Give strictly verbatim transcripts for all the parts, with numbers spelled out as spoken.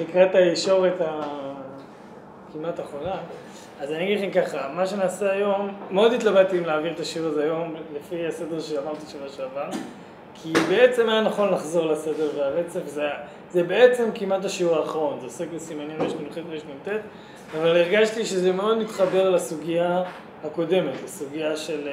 לקראת הישורת הכמעט האחרונה, אז אני אגיד לכם ככה, מה שנעשה היום, מאוד התלבטתי אם להעביר את השיעור הזה היום, לפי הסדר שאמרתי שבוע שעבר, כי בעצם היה נכון לחזור לסדר והרצף, זה, זה בעצם כמעט השיעור האחרון, זה עוסק בסימנים רש"ח רש"ט, אבל הרגשתי שזה מאוד מתחבר לסוגיה הקודמת, לסוגיה של,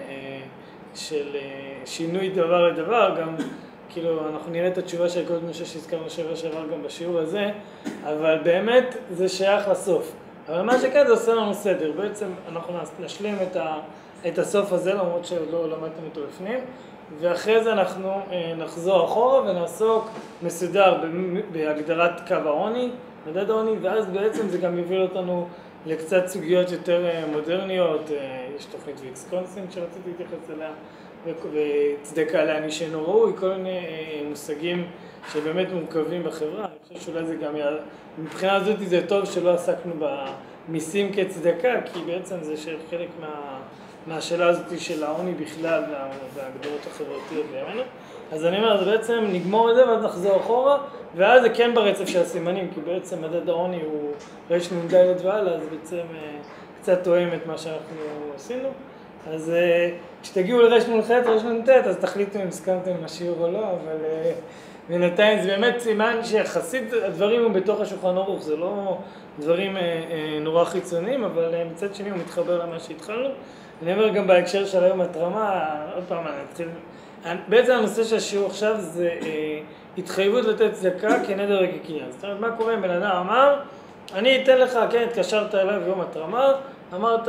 של שינוי דבר לדבר, גם כאילו אנחנו נראה את התשובה של כל משה שהזכרנו שבוע שעבר גם בשיעור הזה, אבל באמת זה שייך לסוף. אבל מה שכן זה עושה לנו סדר, בעצם אנחנו נשלים את, ה, את הסוף הזה, למרות שעוד לא למדתם אותו לפנים, ואחרי זה אנחנו נחזור אחורה ונעסוק מסודר בהגדרת קו העוני, מדד העוני, ואז בעצם זה גם יוביל אותנו לקצת סוגיות יותר מודרניות, יש תוכנית ויקסקונסין שרציתי להתייחס אליה, וצדקה לעני שאינו ראוי, כל מיני מושגים שבאמת מורכבים בחברה. אני חושב שאולי זה גם, מבחינה הזאת זה טוב שלא עסקנו במיסים כצדקה, כי בעצם זה חלק מה, מהשאלה הזאת של העוני בכלל וההגדרות החברתיות בימינו. אז אני אומר, אז בעצם נגמור את זה ואז נחזור אחורה, ואז זה כן ברצף של הסימנים, כי בעצם מדד העוני הוא רש נ"ד והלאה, אז בעצם קצת תואם את מה שאנחנו עשינו. אז כשתגיעו לרש נ"ח, רש נ"ט, אז תחליטו אם הסכמתם עם השיעור או לא, אבל בינתיים זה באמת סימן שיחסית הדברים הם בתוך השולחן ערוך, זה לא דברים נורא חיצוניים, אבל מצד שני הוא מתחבר למה שהתחלנו. אני אומר גם בהקשר של היום התרמה, עוד פעם אני אתחיל, בעצם הנושא של השיעור עכשיו זה התחייבות לתת צדקה כנדר וכקניין. זאת אומרת, מה קורה אם בן אדם אמר, אני אתן לך, כן, התקשרת אליי ביום התרמה, אמרת,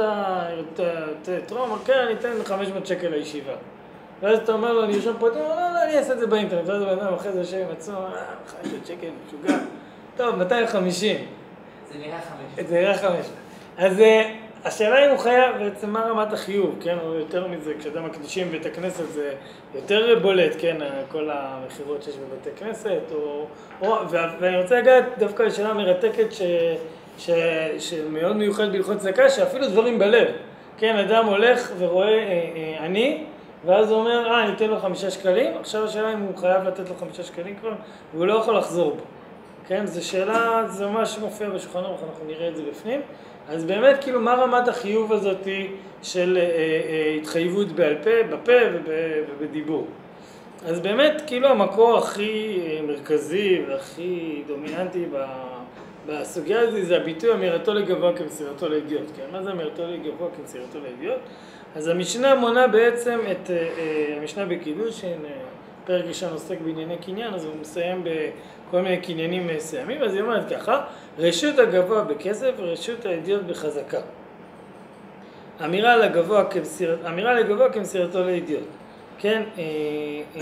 תתרום, כן, אני אתן חמש מאות שקל לישיבה. ואז אתה אומר לו, אני יושב פה, לא, לא, אני אעשה את זה באינטרנט, ואז בן אדם אחרי זה יושב עם עצמו, חמש מאות שקל, משוגע. טוב, מאתיים וחמישים. זה נראה חמש. זה נראה חמש. אז השאלה אם הוא חייב, בעצם מה רמת החיוב, כן, או יותר מזה, כשאדם מקדישים בית הכנסת זה יותר בולט, כן, כל המחירות שיש בבית הכנסת, או, או, ואני רוצה לגעת דווקא לשאלה מרתקת ש, ש, שמאוד מיוחד בהלכות צדקה, שאפילו דברים בלב, כן, אדם הולך ורואה אה, אה, אני, ואז הוא אומר, אה, אני אתן לו חמישה שקלים, עכשיו השאלה אם הוא חייב לתת לו חמישה שקלים כבר, והוא לא יכול לחזור בו, כן, זו שאלה, זה ממש מופיע בשולחן ערוך, אנחנו נראה את זה בפנים. אז באמת, כאילו, מה רמת החיוב הזאת של אה, אה, התחייבות בעל פה, בפה ובדיבור? אז באמת, כאילו, המקור הכי מרכזי והכי דומיננטי בסוגיה הזאת זה הביטוי אמירתו לגבוה כמסירתו לידיעות. כן? מה זה אמירתו לגבוה כמסירתו לידיעות? אז המשנה מונה בעצם את, אה, אה, המשנה בקידושין, פרק ראשון עוסק בענייני קניין, אז הוא מסיים בכל מיני קניינים מסוימים, אז היא אומרת ככה, רשות הגבוה בכסף ורשות הידיעות בחזקה. אמירה לגבוה כמסיר... אמירה לגבוה כמסירתו לידיעות. כן, אה, אה,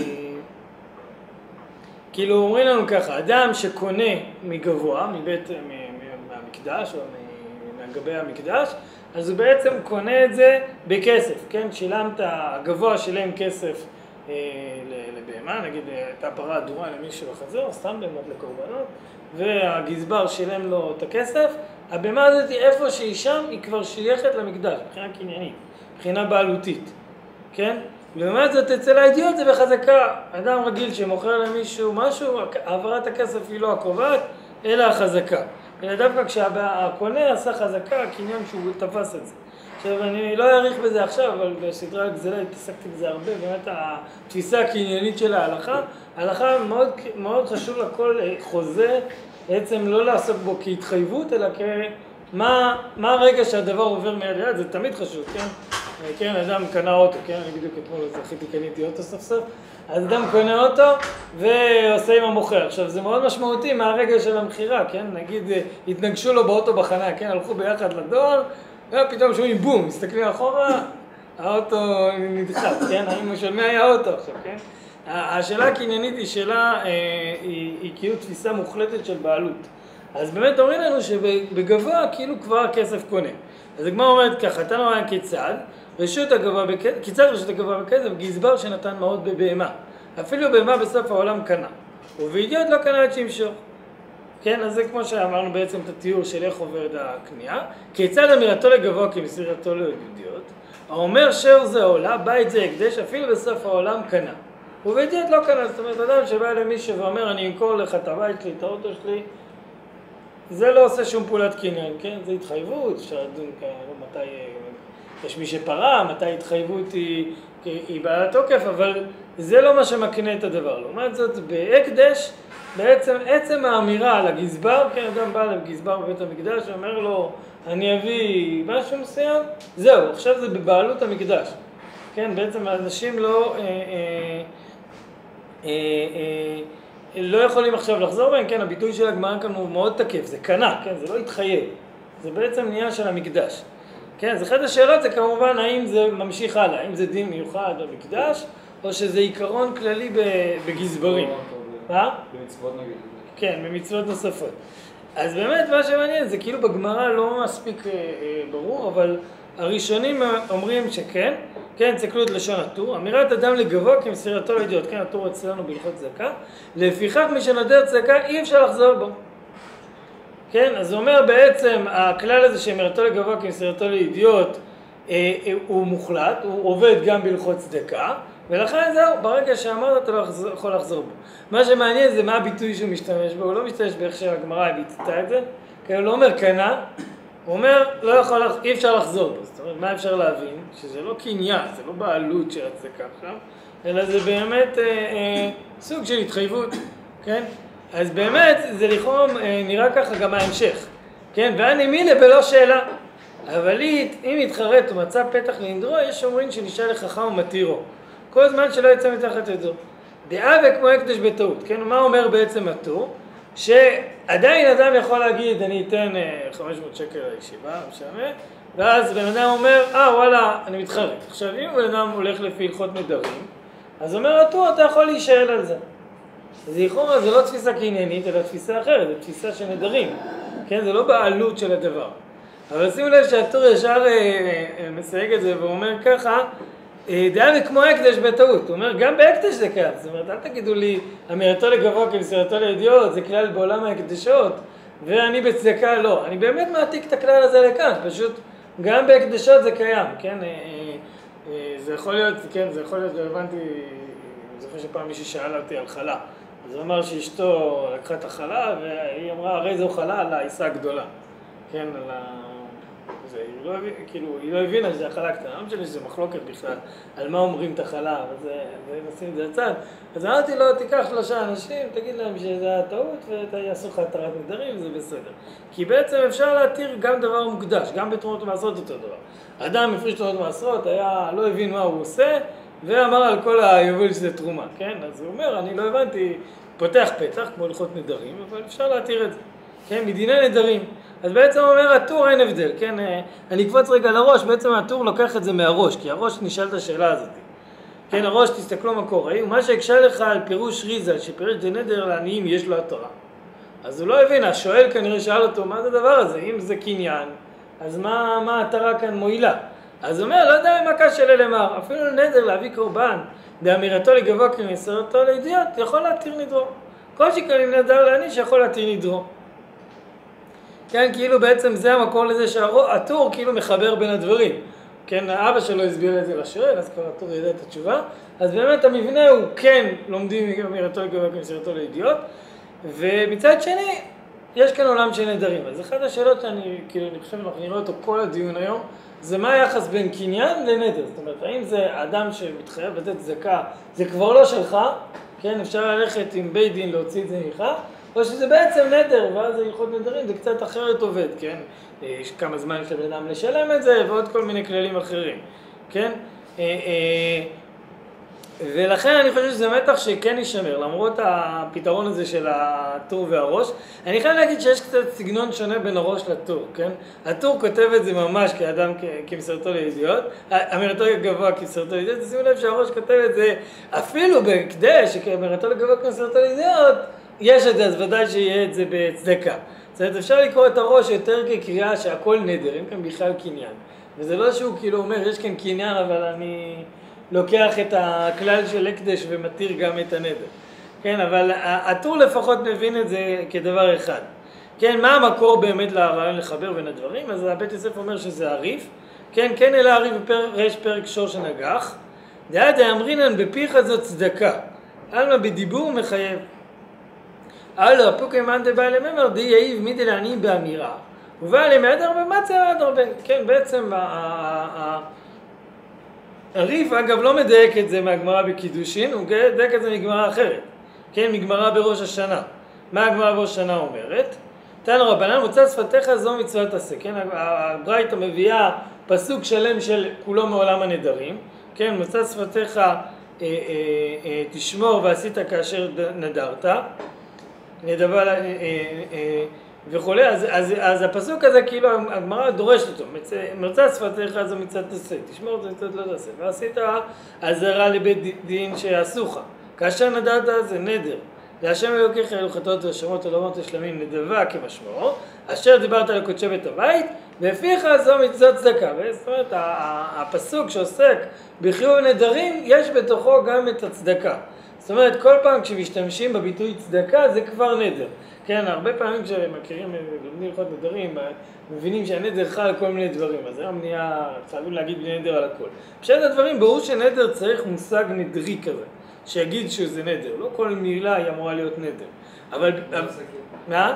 כאילו אומרים לנו ככה, אדם שקונה מגבוה, מבית, מהמקדש או מהגבי המקדש, אז הוא בעצם קונה את זה בכסף, כן? שילמת, הגבוה שילם כסף לבהמה, נגיד הייתה פרה אדומה למישהו בחזור, סתם בהמות לקורבנות, והגזבר שילם לו את הכסף, הבהמה הזאת איפה שהיא שם היא כבר שייכת למקדש, מבחינה קניינית, מבחינה בעלותית, כן? לעומת זאת אצל הידיעות זה בחזקה, אדם רגיל שמוכר למישהו משהו, העברת הכסף היא לא הקובעת, אלא החזקה. אלא דווקא כשהקונה עשה חזקה, הקניין שהוא תפס את זה. עכשיו, אני לא אעריך בזה עכשיו, אבל בסדרה הגזלה התעסקתי בזה הרבה, באמת התפיסה הקניינית של ההלכה, ההלכה מאוד, מאוד חשוב לכל חוזה, בעצם לא לעסוק בו כהתחייבות, אלא כמה מה הרגע שהדבר עובר מיד ליד, זה תמיד חשוב, כן? כן, אדם קנה אוטו, כן? אני בדיוק אתמול זכיתי, קניתי אוטו סוף סוף, אז אדם קונה אוטו ועושה עם המוכר. עכשיו, זה מאוד משמעותי מהרגע של המחירה, כן? נגיד, התנגשו לו באוטו בחניה, כן? הלכו ביחד לדואר, ופתאום שומעים בום, מסתכלים אחורה, האוטו נדחת, כן? האם של מי היה האוטו עכשיו, כן? השאלה הקניינית היא שאלה, היא, היא כאילו תפיסה מוחלטת של בעלות. אז באמת אומרים לנו שבגבוה כאילו כבר הכסף קונה. אז הגמרא אומרת ככה, תנו היה כיצד, רשות הגבוה בכסף, כיצד רשות הגבוה בכסף, גזבר שנתן מעות בבהמה. אפילו בהמה בסוף העולם קנה. ובידיעות לא קנה את שמשו. כן, אז זה כמו שאמרנו בעצם את התיאור של איך עוברת הקנייה. כיצד אמירתו לגבוה כמסירתו לידיעות, האומר שר זה עולה, בית זה הקדש, אפילו בסוף העולם קנה. ובידיעות לא קנה, זאת אומרת, אדם שבא למישהו ואומר, אני אמכור לך את הבית שלי, את האוטו שלי, זה לא עושה שום פעולת קניין, כן? זה התחייבות, אפשר לדון כאן, מתי יש מי שפרה, מתי התחייבות היא, היא בעלת תוקף, אבל זה לא מה שמקנה את הדבר. לעומת זאת, בהקדש, בעצם עצם האמירה על הגזבר, כן, אדם בא לגזבר בבית המקדש ואומר לו, אני אביא משהו מסוים, זהו, עכשיו זה בבעלות המקדש. כן, בעצם האנשים לא, אה, אה, אה, אה, לא יכולים עכשיו לחזור בהם, כן, הביטוי של הגמרא כאן הוא מאוד תקף, זה קנה, כן, זה לא התחייב, זה בעצם נהיה של המקדש. כן, אז אחת השאלות זה כמובן האם זה ממשיך הלאה, האם זה דין מיוחד במקדש, או שזה עיקרון כללי בגזברים. מה? במצוות נגיד. כן, במצוות נוספות. אז באמת מה שמעניין זה כאילו בגמרא לא מספיק אה, אה, ברור, אבל הראשונים אומרים שכן, כן, תסתכלו את לשון הטור, אמירת אדם לגבוה כמסירתו לידיעות, כן, הטור אצלנו בהלכות צדקה, לפיכך מי שנודר צדקה אי אפשר לחזור בו. כן, אז הוא אומר בעצם, הכלל הזה שאמירתו לגבוה כמסירתו לידיעות אה, אה, הוא מוחלט, הוא עובד גם בהלכות צדקה, ולכן זהו, ברגע שאמרת אתה לא יכול לחזור בו. מה שמעניין זה מה הביטוי שהוא משתמש בו, הוא לא משתמש באיך שהגמרא הביטתה את זה, כי הוא לא אומר קנה, הוא אומר לא יכול, אי אפשר לחזור בו. זאת אומרת, מה אפשר להבין? שזה לא קניין, זה לא בעלות של הצדקה עכשיו, אלא זה באמת אה, אה, סוג של התחייבות, כן? אז באמת זה לכאורה אה, נראה ככה גם ההמשך, כן? ואני מילה בלא שאלה. אבל אם יתחרט ומצא פתח לנדרו, יש אומרים שנשאל לחכם ומתירו. כל זמן שלא יצא מתחת ידו. דעה וכמו הקדש בטעות, כן? מה אומר בעצם הטור? שעדיין אדם יכול להגיד, אני אתן חמש מאות שקל לישיבה, משנה, ואז בן אדם אומר, אה וואלה, אני מתחרט. עכשיו, אם בן אדם הולך לפי הלכות נדרים, אז אומר הטור, אתה יכול להישאל על זה. אז לכאורה זה לא תפיסה קניינית, אלא תפיסה אחרת, זה תפיסה של נדרים. כן? זה לא בעלות של הדבר. אבל שימו לב שהטור ישר מסייג את זה ואומר ככה, דעה וכמו הקדש בטעות, הוא אומר גם בהקדש זה כך, זאת אומרת אל תגידו לי אמירתו לגבוה כמסירתו לידיעות, זה כלל בעולם ההקדשות ואני בצדקה לא, אני באמת מעתיק את הכלל הזה לכאן, פשוט גם בהקדשות זה קיים, כן, זה יכול להיות, כן, זה יכול להיות רלוונטי, אני זוכר שפעם מישהי שאלה אותי על חלה, אז הוא אמר שאשתו לקחה את החלה והיא אמרה הרי זו חלה על העיסה הגדולה, כן, על ה... זה, היא, לא, כאילו, היא לא הבינה שזה החלה קטנה, לא משנה שזה מחלוקת בכלל, על מה אומרים את החלה, ונשים את זה הצד. אז אמרתי לו, תיקח שלושה אנשים, תגיד להם שזה הטעות, ויעשו לך התרת נדרים, זה בסדר. כי בעצם אפשר להתיר גם דבר מוקדש, גם בתרומות ומעשרות אותו דבר. אדם הפריש תרומות ומעשרות, היה, לא הבין מה הוא עושה, ואמר על כל היובל שזה תרומה, כן? אז הוא אומר, אני לא הבנתי, פותח פתח, כמו הלכות נדרים, אבל אפשר להתיר את זה. כן, מדיני נדרים. אז בעצם אומר הטור אין הבדל, כן, אני אקפוץ רגע לראש, בעצם הטור לוקח את זה מהראש, כי הראש נשאל את השאלה הזאת. כן, הראש תסתכלו מה קורה, ומה שהקשה לך על פירוש ריזל, שפירוש דנדר לעניים יש לו התורה. אז הוא לא הבין, השואל כנראה שאל אותו, מה זה הדבר הזה? אם זה קניין, אז מה, מה התורה כאן מועילה? אז הוא אומר, לא יודע מה קשה ללמר, אפילו נדר להביא קורבן, באמירתו לגבוה כמסירתו לידיעות, יכול להתיר נדרו. כל שכן אם נדר לעני שיכול להתיר נדרו. כן, כאילו בעצם זה המקור לזה שהטור כאילו מחבר בין הדברים. כן, האבא שלו הסביר את זה לשואל, אז כבר הטור ידע את התשובה. אז באמת המבנה הוא כן לומדים אמירתו לגבוה כמסירתו לידיעות, ומצד שני, יש כאן עולם של נדרים. אז אחת השאלות שאני, כאילו, אני חושב, אנחנו נראה אותו כל הדיון היום, זה מה היחס בין קניין לנדר. זאת אומרת, האם זה אדם שמתחייב לתת צדקה, זה כבר לא שלך, כן, אפשר ללכת עם בית דין להוציא את זה ממך, או שזה בעצם נדר, ואז הלכות נדרים זה קצת אחרת עובד, כן? יש כמה זמן יש לבן אדם לשלם את זה, ועוד כל מיני כללים אחרים, כן? ולכן אני חושב שזה מתח שכן יישמר, למרות הפתרון הזה של הטור והראש. אני חייב להגיד שיש קצת סגנון שונה בין הראש לטור, כן? הטור כותב את זה ממש כאדם כמסירתו לידיעות, אמירתו גבוה כמסירתו לידיעות, תשימו לב שהראש כותב את זה אפילו בהקדש, כאמירתו גבוה כמסירתו לידיעות, יש את זה, אז ודאי שיהיה את זה בצדקה. זאת אומרת, אפשר לקרוא את הראש יותר כקריאה שהכל נדר, אין כאן בכלל קניין. וזה לא שהוא כאילו אומר, יש כאן קניין, אבל אני לוקח את הכלל של הקדש ומתיר גם את הנדר. כן, אבל הטור לפחות מבין את זה כדבר אחד. כן, מה המקור באמת לרעיון לחבר בין הדברים? אז הבית יוסף אומר שזה הריף. כן, כן אלא הריף בפרק פרק שור שנגח. דעה דאמרינן בפיך זאת צדקה. אלמה בדיבור מחייב. אלו, פוקי מאן דבעי לממר, די יאיב מידי לעניים באמירה. ובא למעדר במצה מעדר בן. כן, בעצם הריף, אגב, לא מדייק את זה מהגמרא בקידושין, הוא מדייק את זה מגמרא אחרת. כן, מגמרא בראש השנה. מה הגמרא בראש השנה אומרת? תנו רבנן, מוצא שפתיך זו מצוות עשה. כן, הברייתא מביאה פסוק שלם של כולו מעולם הנדרים. כן, מוצא שפתיך אה, אה, אה, תשמור ועשית כאשר נדרת. נדבה אה, אה, אה, וכולי, אז, אז, אז הפסוק הזה כאילו הגמרא דורשת אותו, מוצא שפתיך זו מצוות עשה, תשמור את זה מצוות לא תעשה, ועשית עזרה לבית דין שעשוך, כאשר נדרת זה נדר, להשם אלוקיך הלכתות ושמות עולמות ושלמים נדבה כמשמעו, אשר דיברת על קודשי בית הבית, ולפיך זו מצוות צדקה. זאת אומרת, הפסוק שעוסק בחיוב נדרים, יש בתוכו גם את הצדקה. זאת אומרת, כל פעם כשמשתמשים בביטוי צדקה זה כבר נדר. כן, הרבה פעמים כשמכירים, לומדים הלכות נדרים, מבינים שהנדר חל על כל מיני דברים, אז היום נהיה, חייבים להגיד בלי נדר על הכל. פשוט הדברים, ברור שנדר צריך מושג נדרי כזה, שיגיד שזה נדר, לא כל מילה היא אמורה להיות נדר. אבל... מה?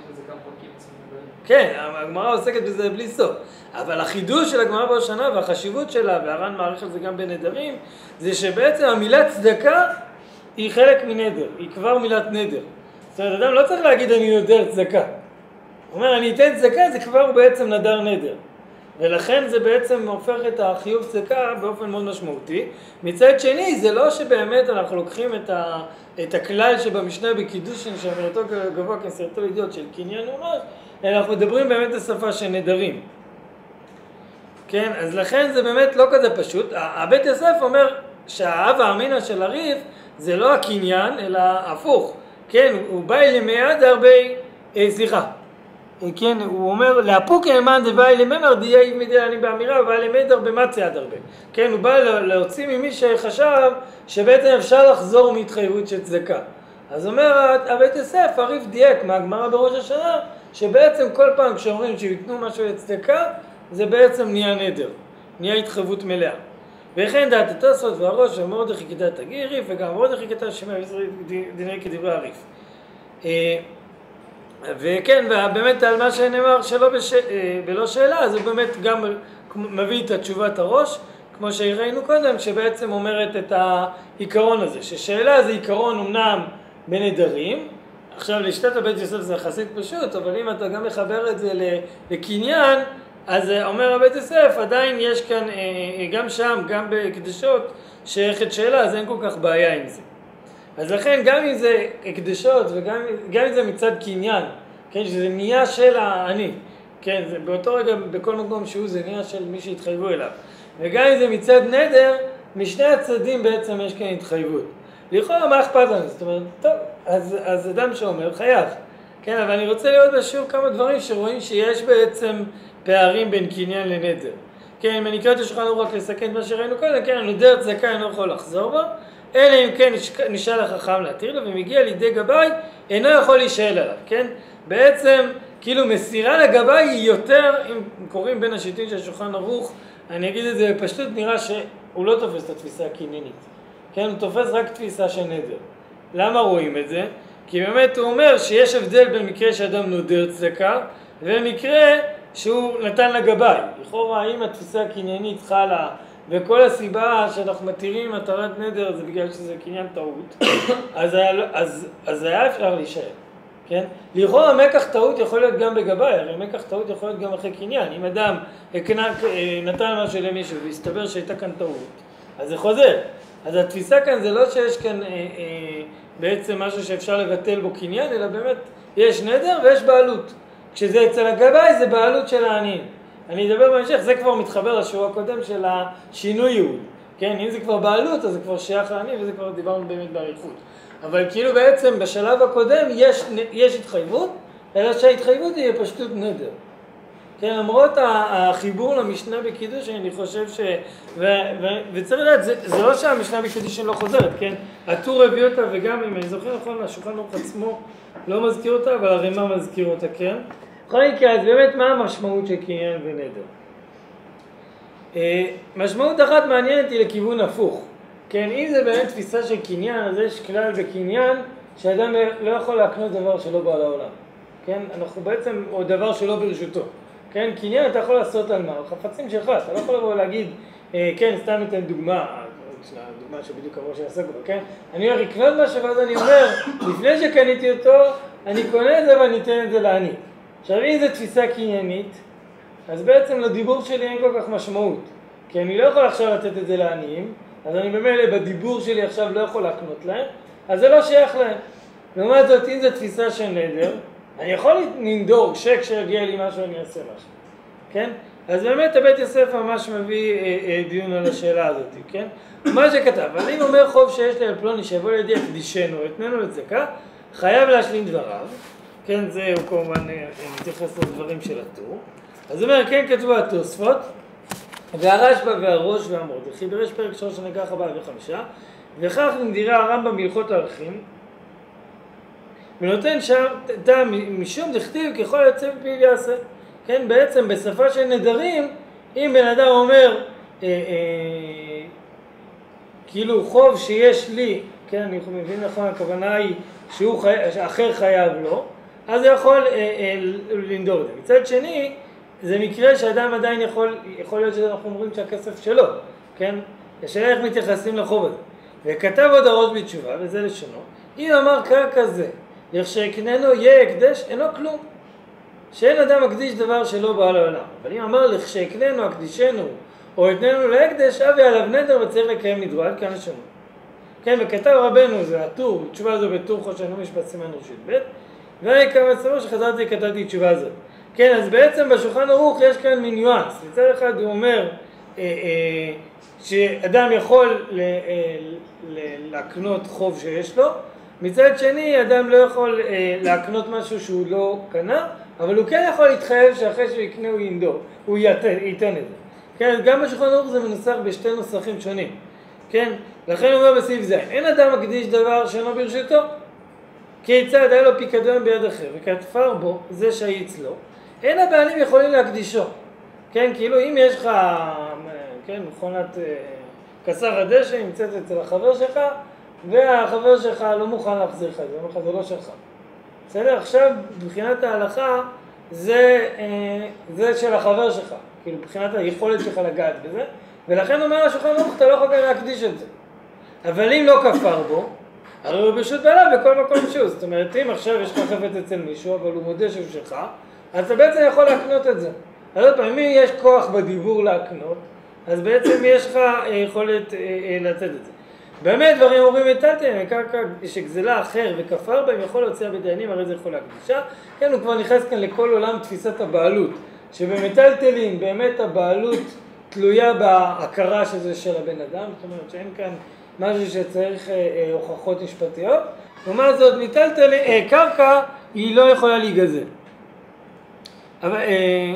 כן, הגמרא עוסקת בזה בלי סוף. אבל החידוש של הגמרא בראש השנה והחשיבות שלה, והר"ן מעריך על זה גם בנדרים, זה שבעצם המילה צדקה היא חלק מנדר, היא כבר מילת נדר. זאת אומרת, אדם לא צריך להגיד אני נודר צדקה. הוא אומר, אני אתן צדקה, זה כבר בעצם נדר נדר. ולכן זה בעצם הופך את החיוב צדקה באופן מאוד משמעותי. מצד שני, זה לא שבאמת אנחנו לוקחים את, ה, את הכלל שבמשנה בקידושין, שאמרתו גבוה כנסייתו לידיעות של קניין ממש, אלא אנחנו מדברים באמת בשפה של נדרים. כן, אז לכן זה באמת לא כזה פשוט. הבית יוסף אומר שהאהבה האמינה של הריף זה לא הקניין, אלא הפוך. כן, הוא בא אלי מיד הרבה, אה, סליחה, כן, הוא אומר, להפוק האמן דבאי לממר דייה מדי אני באמירה, ובא למדר במצי עד הרבה. כן, הוא בא להוציא ממי שחשב שבעצם אפשר לחזור מהתחייבות של צדקה. אז אומר הבית יוסף, הריף דייק מהגמרא בראש השנה, שבעצם כל פעם כשאומרים שיתנו משהו לצדקה, זה בעצם נהיה נדר, נהיה התחייבות מלאה. וכן דעת התוספות והראש ומרדכי כדעת הגיא ריף, וגם מרדכי כדעת שמע דיני כדברי הריף. וכן, ובאמת על מה שנאמר שלא בש... בלא שאלה, אז הוא באמת גם מביא את התשובת הראש, כמו שראינו קודם, שבעצם אומרת את העיקרון הזה, ששאלה זה עיקרון אמנם בנדרים, עכשיו לשתת הבית יוסף זה יחסית פשוט, אבל אם אתה גם מחבר את זה לקניין, אז אומר הבית יוסף, עדיין יש כאן, גם שם, גם בקדשות, שייכת שאלה, אז אין כל כך בעיה עם זה. אז לכן גם אם זה הקדשות וגם גם אם זה מצד קניין, כן, שזה נהיה של האני, כן, זה באותו רגע בכל מקום שהוא זה נהיה של מי שהתחייבו אליו. וגם אם זה מצד נדר, משני הצדדים בעצם יש כאן התחייבות. לכאורה מה אכפת לנו? זאת אומרת, טוב, אז, אז אדם שאומר חייב. כן, אבל אני רוצה לראות בשיעור כמה דברים שרואים שיש בעצם פערים בין קניין לנדר. כן, אם אני קראת השולחן ערוך רק לסכן את מה שראינו קודם, כן, הנדר צדקה אינו יכול לחזור בו, אלא אם כן נשאל החכם להתיר לו, ומגיע לידי גבאי, אינו יכול להישאל עליו, כן? בעצם, כאילו מסירה לגבאי היא יותר, אם קוראים בין השיטים של השולחן ערוך, אני אגיד את זה פשוט נראה שהוא לא תופס את התפיסה הקניינית, כן? הוא תופס רק תפיסה של נדר. למה רואים את זה? כי באמת הוא אומר שיש הבדל בין מקרה שאדם נודר צדקה, ומקרה שהוא נתן לגבאי. לכאורה, האם התפיסה הקניינית חלה, וכל הסיבה שאנחנו מתירים מטרת נדר זה בגלל שזה קניין טעות, אז, אז, אז היה אפשר להישאר, כן? לכאורה מקח טעות יכול להיות גם בגבאי, הרי מקח טעות יכול להיות גם אחרי קניין. אם אדם נתן משהו למישהו והסתבר שהייתה כאן טעות, אז זה חוזר. אז התפיסה כאן זה לא שיש כאן אה, אה, בעצם משהו שאפשר לבטל בו קניין, אלא באמת יש נדר ויש בעלות. כשזה אצל הגבאי זה בעלות של העניים. אני אדבר בהמשך, זה כבר מתחבר לשיעור הקודם של השינוי ייעוד. כן, אם זה כבר בעלות, אז זה כבר שייך לעני, וזה כבר דיברנו באמת בעריכות. אבל כאילו בעצם בשלב הקודם יש, יש התחייבות, אלא שההתחייבות היא פשטות נדר. כן, למרות החיבור למשנה בקידוש, אני חושב ש... ו, ו, וצריך לדעת, זה, זה לא שהמשנה בקידוש לא חוזרת, כן? הטור הביא אותה, וגם אם אני זוכר נכון, השולחן ערוך עצמו לא מזכיר אותה, אבל הרמ"א מזכיר אותה, כן? בכל מקרה, אז באמת מה המשמעות של קניין ונדר? משמעות אחת מעניינת היא לכיוון הפוך. כן, אם זה באמת תפיסה של קניין, אז יש כלל בקניין שאדם לא יכול להקנות דבר שלא בא לעולם. כן? אנחנו בעצם, או דבר שלא ברשותו. כן? קניין אתה יכול לעשות על מה? חפצים שלך, אתה לא יכול לבוא להגיד, כן, סתם ניתן דוגמה, דוגמה שבדיוק כמו שעסק בה, כן? אני הולך לקנות משהו, ואז אני אומר, לפני שקניתי אותו, אני קונה את זה ואני אתן את זה לעני. עכשיו, אם זו תפיסה קניינית, אז בעצם לדיבור שלי אין כל כך משמעות. כי אני לא יכול עכשיו לתת את זה לעניים, אז אני במילא בדיבור שלי עכשיו לא יכול להקנות להם, אז זה לא שייך להם. לעומת זאת, אם זו תפיסה של נדר, אני יכול לנדור, שכשיגיע לי משהו אני אעשה משהו. כן? אז באמת הבית יוסף ממש מביא אה, אה, דיון על השאלה הזאת, כן? מה שכתב, אבל אם אומר חוב שיש לי על פלוני שיבוא לידי הקדישנו, אתננו לצדקה, חייב להשלים דבריו, כן? זה הוא כמובן אה, מתייחס לדברים של הטור. אז הוא אומר, כן כתבו התוספות, והרשב"א והראש והמרדכי, בראש פרק שלוש שנקרא ארבעה וחמישה, וכך נדירה הרמב"ם בהלכות ערכים, ונותן שם טעם משום דכתיב ככל יוצא מפיו יעשה. כן, בעצם בשפה של נדרים, אם בן אדם אומר, אה, אה, כאילו חוב שיש לי, כן, אני מבין נכון, הכוונה היא שהוא חי... אחר חייב לו, אז הוא יכול אה, אה, לנדור את זה. מצד שני, זה מקרה שאדם עדיין יכול, יכול להיות שאנחנו אומרים שהכסף שלו, כן? השאלה איך מתייחסים לחוב הזה. וכתב עוד הראש בתשובה, וזה לשונו, אם אמר קרקע זה, לכשיקננו יהיה הקדש, אינו כלום. שאין אדם מקדיש דבר שלא בא לעולם. אבל אם אמר לכשיקננו, הקדישנו, או אתננו להקדש, אבי עליו נדר וצריך לקיים נדרן, כאן לשונו. כן, וכתב רבנו, זה הטור, תשובה זו בטור חושנו משפט סימן ראשית ב', ואני כמה סבור שחזרתי וכתבתי תשובה הזאת. כן, אז בעצם בשולחן ערוך יש כאן מין ניואנס. מצד אחד הוא אומר אה, אה, שאדם יכול ל, אה, ל, להקנות חוב שיש לו, מצד שני אדם לא יכול אה, להקנות משהו שהוא לא קנה, אבל הוא כן יכול להתחייב שאחרי שהוא יקנה הוא ינדור, הוא ייתן, ייתן את זה. כן, גם בשולחן ערוך זה מנוסח בשתי נוסחים שונים. כן, לכן הוא אומר בסעיף זה, אין אדם מקדיש דבר שאינו ברשותו, כיצד היה לו פיקדון ביד אחר, וכתפר בו, זה שהייץ לו, אין הבעלים יכולים להקדישו. כן, כאילו אם יש לך, כן, מכונת כסר הדשא, נמצאת אצל החבר שלך, והחבר שלך לא מוכן להחזיר לך, זה אומר לך, זה לא שלך. בסדר? עכשיו, מבחינת ההלכה, זה, זה של החבר שלך, כאילו, מבחינת היכולת שלך לגעת בזה, ולכן אומר השולחן ערוך, אתה לא יכול גם להקדיש את זה. אבל אם לא כפר בו, הרי הוא ברשות בעליו בכל מקום שהוא. זאת אומרת, אם עכשיו יש לך חפץ אצל מישהו, אבל הוא מודה שהוא שלך, אז אתה בעצם יכול להקנות את זה. אז עוד פעם, אם יש כוח בדיבור להקנות, אז בעצם יש לך יכולת לתת את זה. באמת דברים אומרים מטלטלים, מקרקע שגזלה אחר וכפר בהם יכול להוציא בדיינים, הרי זה יכול להקדישה. כן, הוא כבר נכנס כאן לכל עולם תפיסת הבעלות, שבמטלטלים באמת הבעלות תלויה בהכרה שזה של הבן אדם, זאת אומרת שאין כאן משהו שצריך אה, אה, הוכחות משפטיות. כלומר זאת, מטלטל, אה, קרקע היא לא יכולה להיגזל. אבל, אה,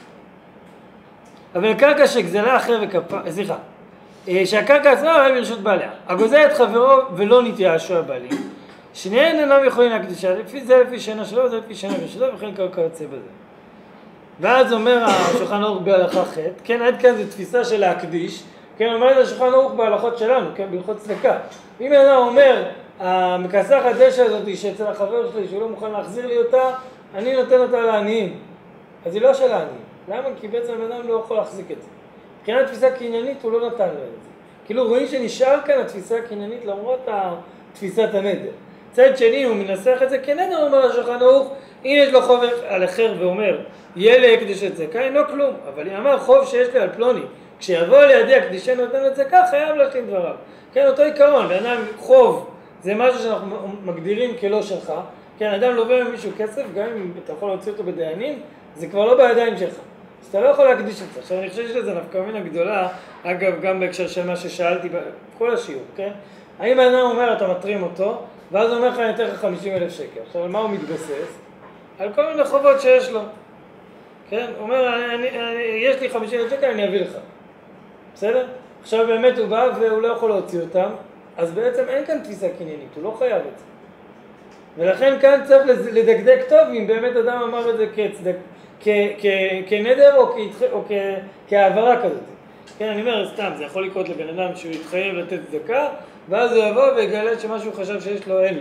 אבל קרקע שגזלה אחר וכפה, סליחה, אה, שהקרקע עצמה היה ברשות בעליה. הגוזל את חברו ולא נתייאשו הבעלים. שניהם אינם יכולים להקדישה, לפי זה לפי שינה שלו, זה לפי שינה ושלו, וכן קרקע יוצא בזה. ואז אומר השולחן ערוך בהלכה ח', כן, עד כאן זו תפיסה של להקדיש, כן, אומר את השולחן ערוך בהלכות שלנו, כן, בהלכות צדקה. אם אדם אומר, המכסח הדשא הזאת שאצל החבר שלי, שהוא לא מוכן להחזיר לי אותה, אני נותן אותה לעניים. אז היא לא של העניים. למה? כי בעצם אדם לא יכול להחזיק את זה. מבחינת תפיסה קניינית הוא לא נתן לו את זה. כאילו רואים שנשאר כאן התפיסה הקניינית למרות תפיסת הנדר. צד שני הוא מנסח את זה כנדר, אומר השולחן ערוך, אם יש לו חוב על אחר ואומר, יהיה לי הקדיש את צדקה, אינו כלום. אבל אם אמר חוב שיש לי על פלוני, כשיבוא לידי הקדישנו נותן את צדקה, חייב להשלים דבריו. כן, אותו עיקרון, לאדם חוב זה משהו שאנחנו מגדירים כלא שלך. כן, אדם לובע ממישהו כסף, גם אם אתה יכול להוציא אותו בדיינים, זה כבר לא בידיים שלך. אז אתה לא יכול להקדיש את זה. עכשיו אני חושב שזה נפקא מינה גדולה, אגב גם בהקשר של מה ששאלתי בכל השיעור, כן? האם האדם אומר אתה מטרים אותו, ואז הוא אומר לך אני אתן לך חמישים אלף שקל. עכשיו על מה הוא מתבסס? על כל מיני חובות שיש לו. כן? הוא אומר, אני, אני, אני, יש לי חמישים אלף שקל, אני אביא לך. בסדר? עכשיו באמת הוא בא והוא לא יכול להוציא אותם, אז בעצם אין כאן תפיסה קניינית, הוא לא חייב את זה. ולכן כאן צריך לדקדק טוב אם באמת אדם אמר את זה כצדק, כ, כ, כנדר או, כ, או כ, כהעברה כזאת. כן, אני אומר, סתם, זה יכול לקרות לבן אדם שהוא יתחייב לתת צדקה, ואז הוא יבוא ויגלה שמשהו חשב שיש לו, אין לו.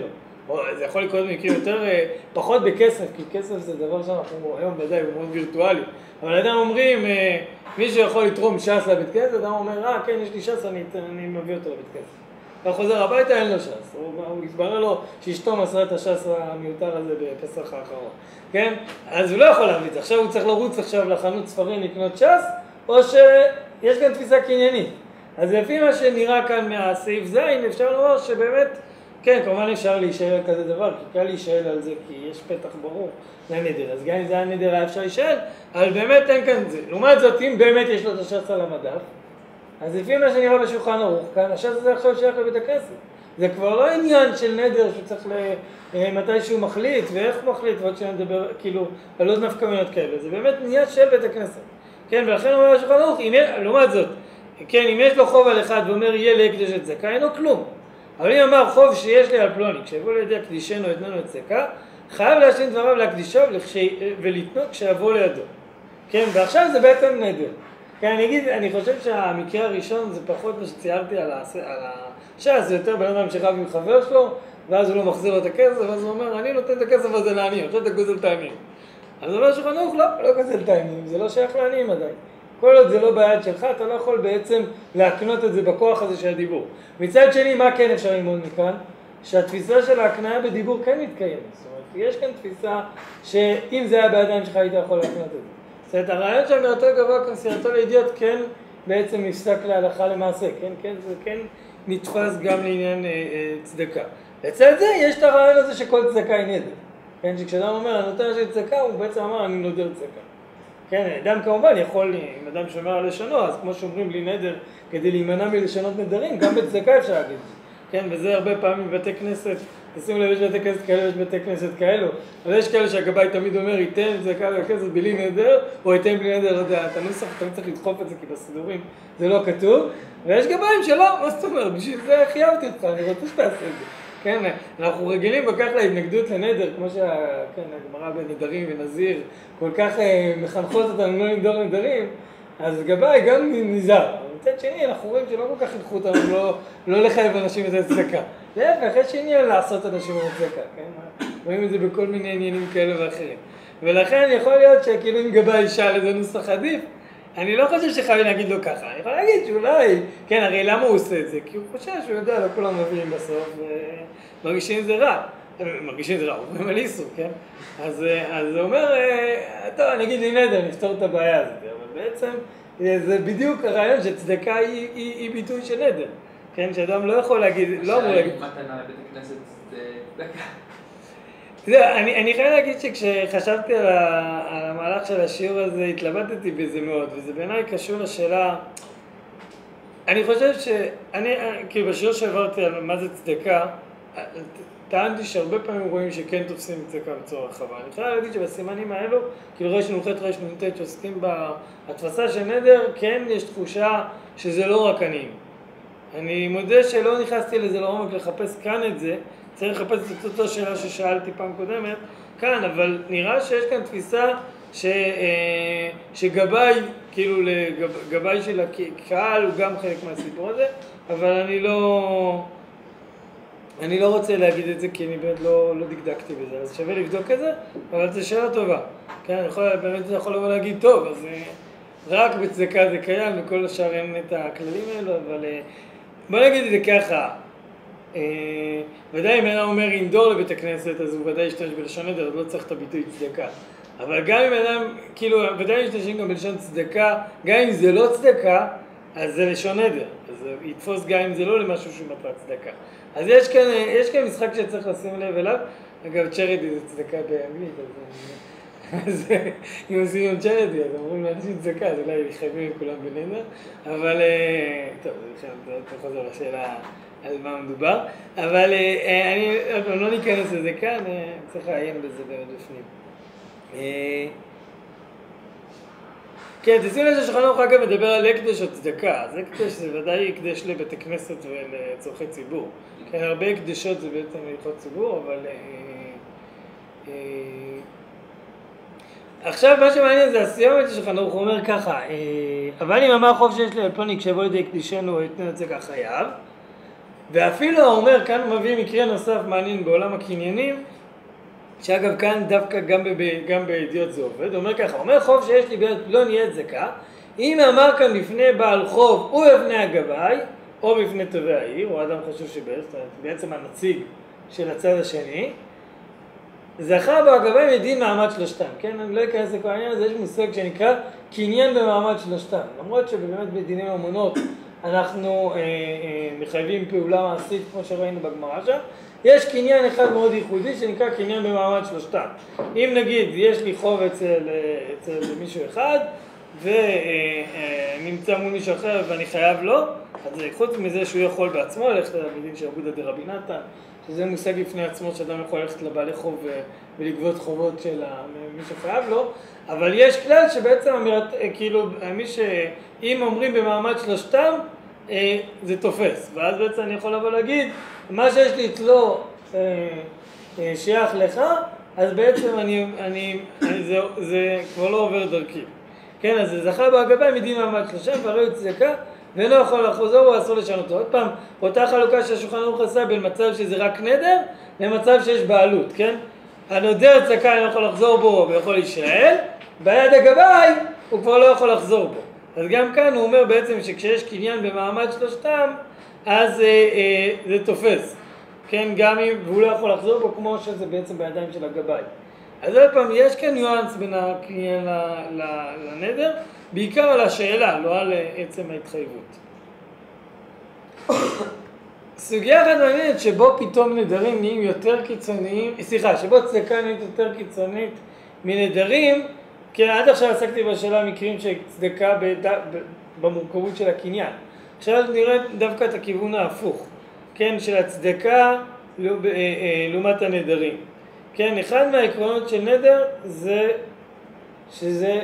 או זה יכול לקרות במקרים יותר, פחות בכסף, כי כסף זה דבר שאנחנו היום ודאי הוא מאוד וירטואלי. אבל אדם אומרים, מישהו יכול לתרום ש"ס לבית כנסת, אדם אומר, אה, כן, יש לי ש"ס, אני, אני מביא אותו לבית כנסת. הוא חוזר הביתה, אין לו ש"ס. הוא, הוא יתברר לו שאשתו מסרה את הש"ס המיותר הזה בפסח האחרון. כן? אז הוא לא יכול להביא את זה. עכשיו הוא צריך לרוץ עכשיו לחנות ספרים לקנות ש"ס, או שיש כאן תפיסה קניינית. אז לפי מה שנראה כאן מהסעיף זין, אפשר לומר שבאמת, כן, כמובן אפשר להישאל על כזה דבר, כי קל להישאל על זה, כי יש פתח ברור לנדר. אז גם אם זה הנדר היה אפשר להישאל, אבל באמת אין כאן זה. לעומת זאת, אם באמת יש לו את הש"ס על המדף, אז לפי מה שנראה בשולחן ערוך כאן, הש"ס הזה עכשיו שייך לבית הכנסת. זה כבר לא עניין של נדר שצריך ל... מתי שהוא מחליט, ואיך הוא מחליט, ועוד שנדבר כאילו על עוד נפקא מינות כאלה. זה באמת עניין של בית הכנסת. כן, ולכן הוא אומר בשולחן ערוך, לעומת זאת, כן, אם יש לו חוב על אחד ואומר יהיה להקדש את צדקה, אין לו כלום. אבל אם אמר חוב שיש לי על פלוני, כשיבוא לידי הקדישנו אתננו את צדקה, חייב להשלים דבריו להקדישו ולתנות כשיבוא לידו. כן, ועכשיו זה בעצם נדר. כן, אני אגיד, אני חושב שהמקרה הראשון זה פחות מה שציירתי על הש"ס, זה יותר בן אדם שרב עם חבר שלו, ואז הוא לא מחזיר לו את הכסף, ואז הוא אומר, אני נותן את הכסף הזה לעניים, עכשיו אתה גוזל את העניים. אז הוא אומר שולחן ערוך, לא, לא גוזל את העניים, זה לא שייך לעניים עדיין. כל עוד זה לא ביד שלך, אתה לא יכול בעצם להקנות את זה בכוח הזה של הדיבור. מצד שני, מה כן אפשר ללמוד מכאן? שהתפיסה של ההקניה בדיבור כן מתקיימת. זאת אומרת, יש כאן תפיסה שאם זה היה בידיים שלך, היית יכול להקנות את זה. זאת אומרת, הרעיון שאמירתו גבוה כמסירתו לידיעות כן בעצם נפסק להלכה למעשה, כן, כן, זה כן נתפס גם לעניין אה, אה, צדקה. לצד זה יש את הרעיון הזה שכל צדקה היא נדר. כן, שכשאדם אומר, אני נותן של צדקה, הוא בעצם אמר, אני נודר צדקה. כן, אדם כמובן יכול, אם אדם שומר על לשונו, אז כמו שאומרים לי נדר, כדי להימנע מלשונות נדרים, גם בצדקה אפשר להגיד. כן, וזה הרבה פעמים בבתי כנסת, תשימו לב, יש בתי כנסת כאלה, יש בתי כנסת כאלו, אבל יש כאלה שהגבאי תמיד אומר, ייתן צדקה לכנסת בלי נדר, או ייתן בלי נדר, לא יודע, את הנוסח, תמיד צריך לדחוף את זה, כי בסידורים זה לא כתוב, ויש גבאים שלא, מה זאת אומרת, בשביל זה חייבתי אותך, אני רוצה שתעשה את זה. כן, אנחנו רגילים כל כך להתנגדות לנדר, כמו שהגמרא בנדרים ונזיר כל כך מחנכות אותנו לא לנדור נדרים, אז גבאי גם נזהר. מצד שני, אנחנו רואים שלא כל כך חינכו אותנו לא, לא לחייב אנשים את הצדקה. להפך, יש עניין לעשות אנשים את הצדקה, כן? רואים את זה בכל מיני עניינים כאלה ואחרים. ולכן יכול להיות שכאילו אם גבאי ישאל איזה נוסח עדיף, אני לא חושב שחייבים להגיד לו ככה, אני יכול להגיד שאולי, כן, הרי למה הוא עושה את זה? כי הוא חושב שהוא יודע, לא כולם מבינים בסוף, ומרגישים את זה רע. מרגישים את זה רע, הוא אומר איסור, כן? אז, אז הוא אומר, טוב, אני אגיד לי נדר, נפתור את הבעיה הזאת, אבל בעצם זה בדיוק הרעיון שצדקה היא, היא, היא ביטוי של נדר, כן? שאדם לא יכול להגיד, לא אמור להגיד... מתנה לבית הכנסת זה צדקה. אני, אני חייב להגיד שכשחשבתי על, ה, על המהלך של השיעור הזה, התלבטתי בזה מאוד, וזה בעיניי קשור לשאלה, אני חושב שאני, כאילו בשיעור שעברתי על מה זה צדקה, טענתי שהרבה פעמים רואים שכן תופסים צדקה בצורה רחבה. אני חייב להגיד שבסימנים האלו, כאילו רש נ"ח רש נ"ט שעוסקים בהתפסה של נדר, כן יש תחושה שזה לא רק עניים. אני מודה שלא נכנסתי לזה לעומק לחפש כאן את זה, צריך לחפש את אותו שאלה ששאלתי פעם קודמת כאן, אבל נראה שיש כאן תפיסה ש, שגבאי, כאילו לגבאי של הקהל הוא גם חלק מהסיפור הזה, אבל אני לא, אני לא רוצה להגיד את זה כי אני באמת לא, לא דקדקתי בזה, אז שווה לבדוק את זה, אבל זו שאלה טובה. כן, אני יכול, באמת אני יכול לבוא להגיד טוב, אז רק בצדקה זה קיים, וכל השאר אין את הכללים האלו, אבל בוא נגיד את זה ככה, ודאי אם אדם אומר אינדור לבית הכנסת, אז הוא ודאי ישתמש בלשון נדר, אז לא צריך את הביטוי צדקה. אבל גם אם אדם, כאילו, ודאי ישתמשים גם בלשון צדקה, גם אם זה לא צדקה, אז זה לשון נדר. אז יתפוס גם אם זה לא למשהו שהוא מטרת צדקה. אז יש כאן, יש כאן משחק שצריך לשים לב אליו. אגב, צ'ריטי זה צדקה באנגלית, אז אם עושים עם צ'ריטי, אז אומרים לאנשים צדקה, אז אולי חייבים עם כולם בנדר. אבל, טוב, זה חוזר לשאלה על מה מדובר. אבל אני לא ניכנס לזה כאן, צריך לעיין בזה באמת בפנים. כן, תשימו לזה שולחן ערוך אגב מדבר על הקדש או צדקה, אז הקדש זה ודאי הקדש לבתי כנסת ולצורכי ציבור. כן, הרבה הקדשות זה בעצם להלכות ציבור, אבל... עכשיו מה שמעניין זה הסיומת שולחן ערוך, הוא אומר ככה, אבל אם אמר חוב שיש לי על פלוני כשיבוא לידי הקדישנו או יתנן את זה ככה חייב, ואפילו האומר, כאן מביא מקרה נוסף מעניין בעולם הקניינים, שאגב כאן דווקא גם, בב... גם בידיעות זה עובד, הוא אומר ככה, אומר חוב שיש לי ביד פלוני עד צדקה, אם אמר כאן בפני בעל חוב ובפני הגבאי, או בפני תובע העיר, או אדם חשוב שבעצם הנציג של הצד השני, זכה בו הגבאי מדין מעמד שלושתם, כן? אני לא אכנס לכל העניין הזה, יש מושג שנקרא קניין במעמד שלושתם, למרות שבאמת בדיני ממונות אנחנו אה, אה, מחייבים פעולה מעשית כמו שראינו בגמרא שם, יש קניין אחד מאוד ייחודי שנקרא קניין במעמד שלושתם. אם נגיד יש לי חוב אצל, אצל מישהו אחד ונמצא מול מישהו אחר ואני חייב לו, אז חוץ מזה שהוא יכול בעצמו ללכת לדין של עבודא דרבנן, שזה מושג לפני עצמו שאדם יכול ללכת לבעלי חוב ולגבות חובות של מי שחייב לו, אבל יש כלל שבעצם אמירת, כאילו, מי שאם אומרים במעמד שלושתם, זה תופס, ואז בעצם אני יכול לבוא להגיד, מה שיש לי אצלו שייך לך, אז בעצם אני, אני, זה, זה כבר לא עובר דרכי. כן, אז זה זכה בהגבאי מדין מעמד שלושתם, והרי הוא צדקה, ולא יכול לחזור או אסור לשנות. עוד פעם, אותה חלוקה שהשולחן ערוך עשה בין מצב שזה רק נדר, למצב שיש בעלות, כן? הנודר צדקה אני לא יכול לחזור בו ויכול להישאל, ביד הגבאי הוא כבר לא יכול לחזור בו. אז גם כאן הוא אומר בעצם שכשיש קניין במעמד שלושתם, אז אה, אה, זה תופס. כן, גם אם, והוא לא יכול לחזור בו כמו שזה בעצם בידיים של הגבאי. אז עוד פעם, יש כאן ניואנס בין הקניין לנדר, בעיקר על השאלה, לא על עצם ההתחייבות. סוגיה אחת מעניינת שבו פתאום נדרים נהיים יותר קיצוניים, סליחה, שבו צדקה נהיית יותר קיצונית מנדרים, כי עד עכשיו עסקתי בשאלה המקרים של צדקה במורכבות של הקניין. עכשיו נראה דווקא את הכיוון ההפוך, כן, של הצדקה לעומת הנדרים. כן, אחד מהעקרונות של נדר זה שזה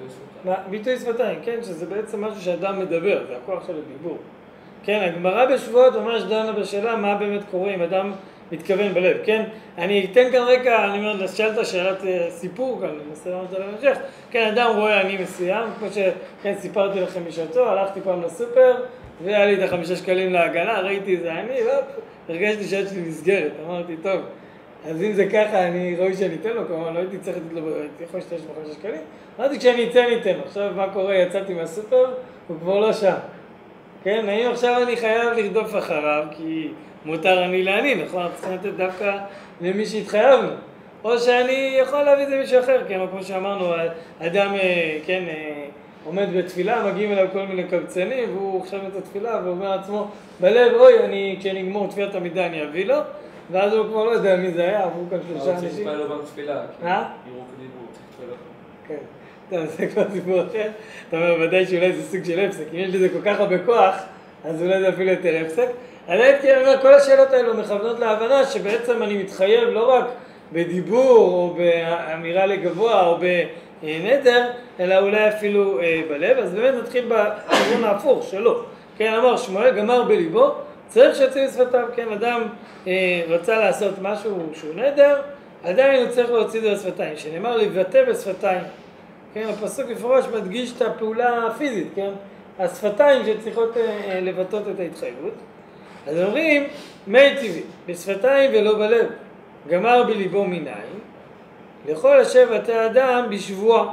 ביטוי שפתיים, כן, שזה בעצם משהו שאדם מדבר, זה הכוח של הדיבור. כן, הגמרא בשבועות ממש דנה בשאלה מה באמת קורה אם אדם מתכוון בלב, כן? אני אתן כאן רקע, אני אומר, שאלת שאלת סיפור כאן, אני מנסה לענות על המשך. כן, אדם רואה אני מסוים, כמו שכן סיפרתי לכם בשעתו, הלכתי פעם לסופר, והיה לי את החמישה שקלים להגנה, ראיתי זה אני, והרגשתי שהיד שלי נסגרת, אמרתי, טוב, אז אם זה ככה, אני ראוי שאני אתן לו, כלומר, לא הייתי צריך לתת לו, הייתי יכול להשתמש בחמישה שקלים, אמרתי, כשאני אתן, אני אתן. עכשיו, מה קורה? יצאתי מהסופר, הוא כבר לא שם. כן, האם עכשיו אני חייב לרדוף אחריו, כי מותר אני לעני, נכון? צריכים לתת דווקא למי שהתחייבנו. או שאני יכול להביא את זה מישהו אחר, כן, כמו שאמרנו, אדם, כן, עומד בתפילה, מגיעים אליו כל מיני קבצנים, והוא עכשיו את התפילה ואומר לעצמו, בלב, אוי, אני, כשאני אגמור תפילת המידה אני אביא לו, ואז הוא כבר לא יודע מי זה היה, עברו כאן שלושה אנשים. הוא צריך להתפלל לו בתפילה, כי ירוק דיבור, צריך להתפלל לו. כן, טוב, זה כבר סיפור אחר. אתה אומר, ודאי שאולי זה סוג של הפסק, אם יש לזה כל כך הרבה כוח, אז אולי זה אפילו יותר הפסק. אני אומר, כל השאלות האלו מכוונות להבנה שבעצם אני מתחייב לא רק בדיבור או באמירה לגבוה או בנדר, אלא אולי אפילו בלב. אז באמת נתחיל בכיוון ההפוך שלו. כן, אמר שמואל, גמר בליבו, צריך שיוצא בשפתיו. כן, אדם רצה לעשות משהו שהוא נדר, עדיין הוא צריך להוציא את זה בשפתיים, שנאמר לבטא בשפתיים. כן, הפסוק מפורש מדגיש את הפעולה הפיזית, כן? השפתיים שצריכות לבטאות את ההתחייבות. אז אומרים, מי טבעי, בשפתיים ולא בלב, גמר בליבו מנין, לכל אשר בתי אדם בשבועה.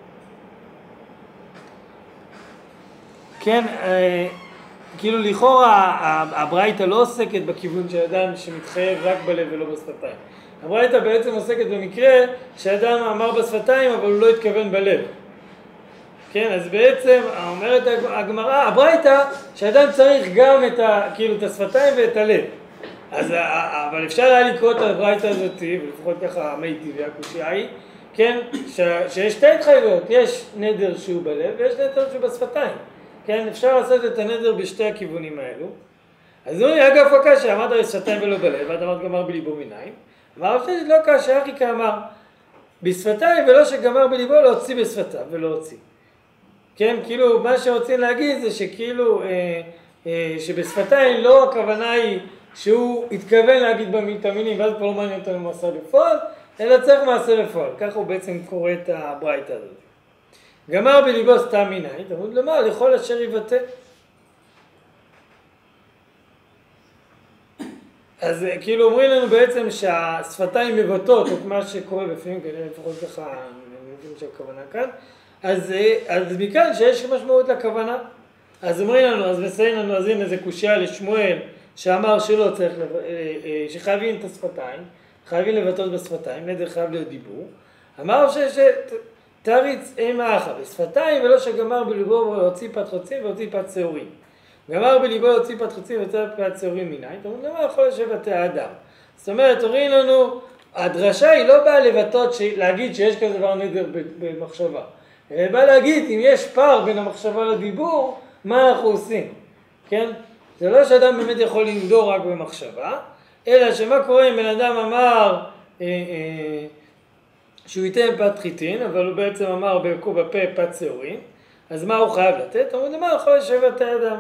כן, אה, כאילו לכאורה הברייתא לא עוסקת בכיוון של אדם שמתחייב רק בלב ולא בשפתיים. הברייתא בעצם עוסקת במקרה שאדם אמר בשפתיים אבל הוא לא התכוון בלב. כן, אז בעצם אומרת הגמרא, הברייתא שאדם צריך גם את, ה, כאילו, את השפתיים ואת הלב. אז, אבל אפשר היה לקרוא את הברייתא הזאת, ולפחות ככה מי טבעי הקושיה היא, כן, ש, שיש שתי התחייבויות, יש נדר שהוא בלב ויש נדר שהוא בשפתיים. כן, אפשר לעשות את הנדר בשתי הכיוונים האלו. אז הוא אגב הקשה, אמרת בשפתיים ולא בלב, ואת אמרת גמר בליבו מנין. אמר רב ששת לא קשה, אחי כאמר, בשפתיים ולא שגמר בליבו להוציא בשפתיו ולא הוציא. כן, כאילו מה שרוצים להגיד זה שכאילו אה, אה, שבשפתיים לא הכוונה היא שהוא התכוון להגיד את המילים ואז פה לא מעניין אותנו מעשה בפועל, אלא צריך מעשה בפועל. ככה הוא בעצם קורא את הברייתא הזאת. גמר בליבו סתם מנין, תמוד לומר, לכל אשר יבטא. אז כאילו אומרים לנו בעצם שהשפתיים מבטאות את מה שקורה בפנים, כנראה לפחות ככה, אני מבין שהכוונה כאן, אז, אז מכאן שיש משמעות לכוונה. אז אומרים לנו, אז מסיים לנו, אז הנה זה קושיה לשמואל, שאמר שלא צריך, שחייבים את השפתיים, חייבים לבטאות בשפתיים, נדר חייב להיות דיבור. אמר שתריץ אימה אחת בשפתיים, ולא שגמר בליבו להוציא פת חוצים והוציא פת שעורים. גמר בליבו להוציא פת חוצים והוציא פת שעורים מניין, זאת אומרת, למה יכול לשבת האדם? זאת אומרת, אומרים לנו, הדרשה היא לא באה לבטאות, להגיד שיש כזה דבר נדר במחשבה. אלא באה להגיד, אם יש פער בין המחשבה לדיבור, מה אנחנו עושים? כן? זה לא שאדם באמת יכול לנדור רק במחשבה, אלא שמה קורה אם בן אדם אמר אה, אה, שהוא ייתן פת חיטין, אבל הוא בעצם אמר בפה פת שעורים, אז מה הוא חייב לתת? הוא אומר, מה הוא יכול לשבת האדם?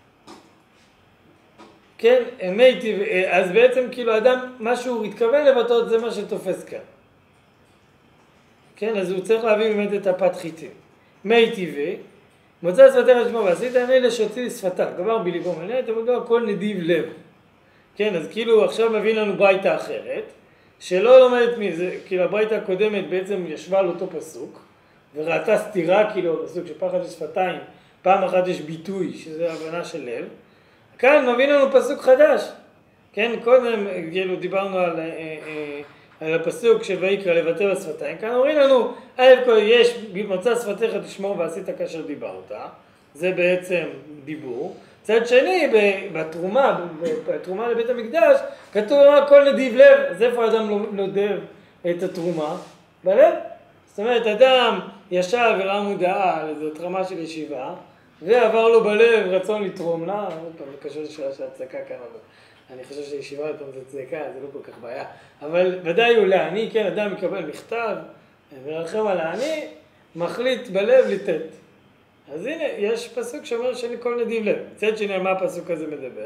כן, מי, אז בעצם כאילו אדם, מה שהוא התכוון לבטאות זה מה שתופס כאן. כן, אז הוא צריך להביא באמת את הפת חיטין. מי טבעי, מוצא שפתיך לשמו ועשית אני לשוציא שפתיו, גמר בליבו מלא, אתה אומר הכל נדיב לב. כן, אז כאילו עכשיו מביא לנו ברייתא אחרת, שלא לומדת מזה, כאילו הברייתא הקודמת בעצם ישבה על אותו פסוק, וראתה סתירה כאילו בפסוק שפחד לשפתיים, פעם אחת יש ביטוי, שזה הבנה של לב. כאן מביא לנו פסוק חדש. כן, קודם כאילו דיברנו על, אה, אה, על הפסוק של ויקרא לבטא בשפתיים, כאן אומרים לנו, יש מוצא שפתיך תשמור ועשית כאשר דיברת, זה בעצם דיבור. צד שני, בתרומה, בתרומה לבית המקדש, כתוב הכל נדיב לב, אז איפה האדם נודב את התרומה? בלב. זאת אומרת, אדם ישב וראה מודעה על איזו תרמה של ישיבה, ועבר לו בלב רצון לתרום לה, עוד פעם, זה קשור לשאלה של הצדקה כאן, אבל אני חושב שישיבה יותר זה צדקה, זה לא כל כך בעיה. אבל ודאי הוא לעני, כן, אדם מקבל מכתב, ורחם על העני, מחליט בלב לתת. אז הנה, יש פסוק שאומר שאני כל נדיב לב. צד שני, מה הפסוק הזה מדבר?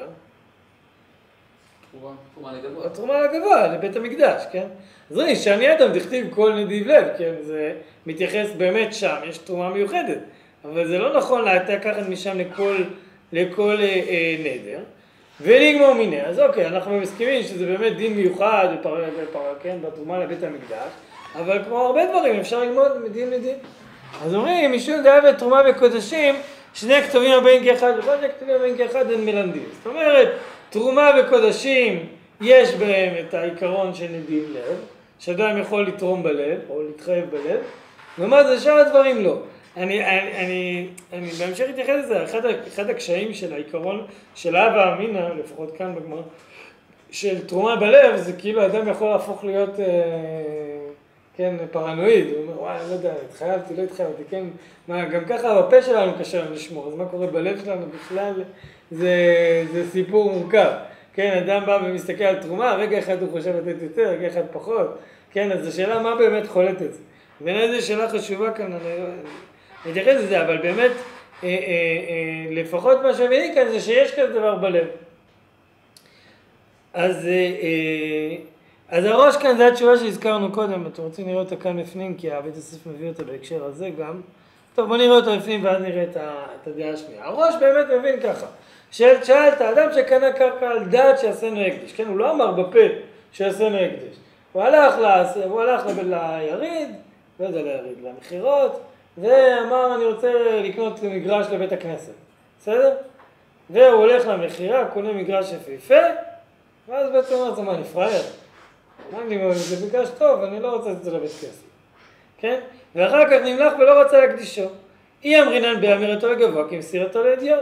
תרומה לגבוה. התרומה לגבוה, לבית המקדש, כן? אז ראי, שאני אדם תכתיב כל נדיב לב, כן? זה מתייחס באמת שם, יש תרומה מיוחדת. אבל זה לא נכון לקחת משם לכל, לכל אה, אה, נדר. ולגמור מיני, אז אוקיי, אנחנו מסכימים שזה באמת דין מיוחד בפר, בפר, כן? בתרומה לבית המקדש, אבל כמו הרבה דברים אפשר ללמוד מדין לדין. אז אומרים, משום דעה ותרומה וקודשים, שני כתובים הבאים כאחד, וכל שני כתובים הבאים כאחד הם מלמדים. זאת אומרת, תרומה וקודשים, יש בהם את העיקרון של נדיב לב, שאדם יכול לתרום בלב, או להתחייב בלב, ומה זה שאר הדברים לא. אני, אני, אני, אני בהמשך אתייחס לזה, אחד, אחד הקשיים של העיקרון של אבא אמינא, לפחות כאן בגמרא, של תרומה בלב, זה כאילו אדם יכול להפוך להיות... אה, כן, פרנואיד, הוא אומר, וואי, אני לא יודע, התחייבתי, לא התחייבתי, כן, מה, גם ככה בפה שלנו קשה לנו לשמור, אז מה קורה בלב שלנו בכלל, זה, זה סיפור מורכב, כן, אדם בא ומסתכל על תרומה, רגע אחד הוא חושב לתת יותר, רגע אחד פחות, כן, אז השאלה מה באמת חולת את זה, ואין איזו שאלה חשובה כאן, אני אתייחס לזה, אבל באמת, אה, אה, אה, לפחות מה שמבינים כאן זה שיש כזה דבר בלב, אז, אה, אה, אז הראש כאן זה התשובה שהזכרנו קודם, אתם רוצים לראות אותה כאן בפנים, כי הבית הספר מביא אותה בהקשר הזה גם. טוב, בוא נראה אותה בפנים ואז נראה את, ה, את הדעה השנייה. הראש באמת מבין ככה, שאל, שאלת, האדם שקנה קרקע על דעת שיעשינו הקדש, כן, הוא לא אמר בפה שיעשינו הקדש. הוא הלך, לה, הוא הלך ליריד, לא יודע ליריד, למחירות, ואמר אני רוצה לקנות מגרש לבית הכנסת, בסדר? והוא הולך למחירה, קונה מגרש יפהפה, ואז בעצם אומר, זה מה, נפראייר? מה אני אומר, זה מגרש טוב, אני לא רוצה את זה לבית כסף, כן? ואחר כך נמלך ולא רוצה להקדישו. אי אמרינן באמירתו לגבוה, כי מסירתו לאדיוט.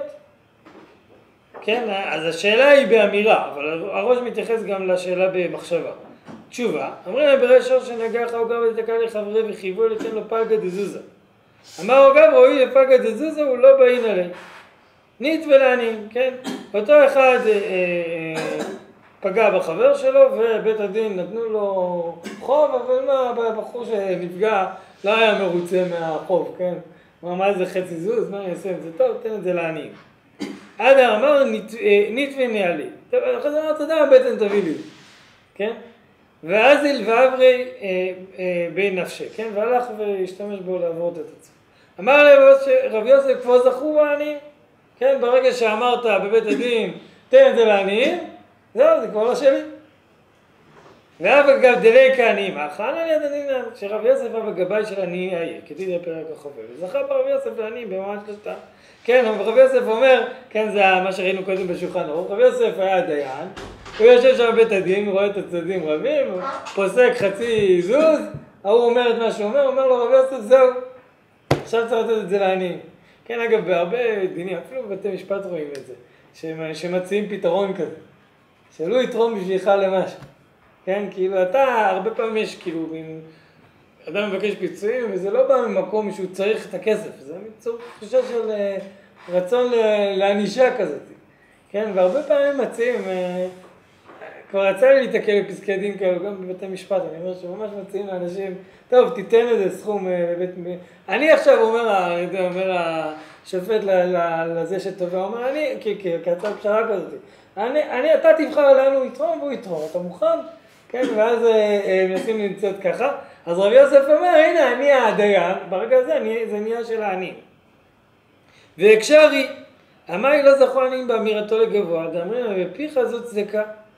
כן, אז השאלה היא באמירה, אבל הראש מתייחס גם לשאלה במחשבה. תשובה, אמרים להם ברי שור שנגח או גב ותקע לחברי וחייבו לתן לו פלגה דזוזה. אמר או גב רואי לפלגה דזוזה, הוא לא באין עליהם. נית ולעניים, כן? אותו אחד... אה, אה, פגע בחבר שלו ובית הדין נתנו לו חוב, אבל מה, הבחור שנפגע לא היה מרוצה מהחוב, כן? מה, מה זה חצי זוז? מה אני אעשה עם זה? טוב, תן את זה לעניים. אדם אמר, נית ונעלי. טוב, אחרי זה אמר, תודה, הבטן תביא לי. כן? ואז הלבאברי בין נפשי, כן? והלך והשתמש בו לעבור את עצמו. אמר רב יוסף, כבר זכו בעניים? כן? ברגע שאמרת בבית הדין, תן את זה לעניים, זהו, זה כבר לא שלי. ואף אגב דלי כעניים, האחרון על יד עניים, שרב יוסף אב הגבאי של עניי העיר, כתיב בפרק החובל, וזכה ברב יוסף לעניים במעמד שלושתם. כן, רב יוסף אומר, כן, זה מה שראינו קודם בשולחן ערוך, רב יוסף היה דיין, הוא יושב שם בבית הדין, רואה את הצדדים רבים, הוא פוסק חצי זוז, ההוא אומר את מה שהוא אומר, אומר לו רב יוסף, זהו, עכשיו צריך לתת את זה לעניים. כן, אגב, בהרבה דינים, אפילו בבתי משפט רואים את זה, שמציעים פתרון כזה, שלא יתרום בשבילך למשהו. כן, כאילו, אתה, הרבה פעמים יש, כאילו, אם אדם מבקש פיצויים, וזה לא בא ממקום שהוא צריך את הכסף, זה מצור תחושה של רצון לענישה כזאת, כן, והרבה פעמים מציעים, כבר יצא לי להתקל בפסקי דין כאלו, גם בבתי משפט, אני אומר שממש מציעים לאנשים, טוב, תיתן איזה סכום בבית, אני עכשיו אומר, אני יודע, אומר השופט לזה שטובה, אומר, אני, כהצעה פשרה כזאת, אני, אני, אתה תבחר לאן הוא יתרום והוא יתרום, אתה מוכן? כן, ואז מנסים למצוא ככה. אז רב יוסף אומר, הנה, אני הדיין, ברגע הזה אני, זה נהיה של העניים. והקשרי, אמרי לא זכו עניים באמירתו לגבוה, דאמרים, ופיך זאת צדקה.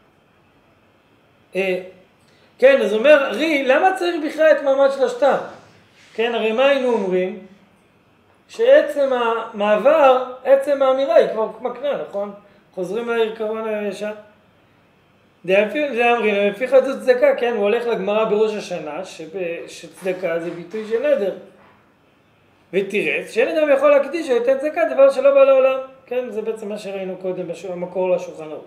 כן, אז אומר, רי, למה צריך בכלל את מעמד שלושתם? כן, הרי מה היינו אומרים? שעצם המעבר, עצם האמירה היא כבר מקנה, נכון? חוזרים לעיקרון הישן. דאמרין, לפי חדות צדקה, כן, הוא הולך לגמרא בראש השנה, שצדקה זה ביטוי של נדר. ותירץ, שאין אדם יכול להקדיש או לתת צדקה, דבר שלא בא לעולם. כן, זה בעצם מה שראינו קודם, המקור לשולחן ערוך.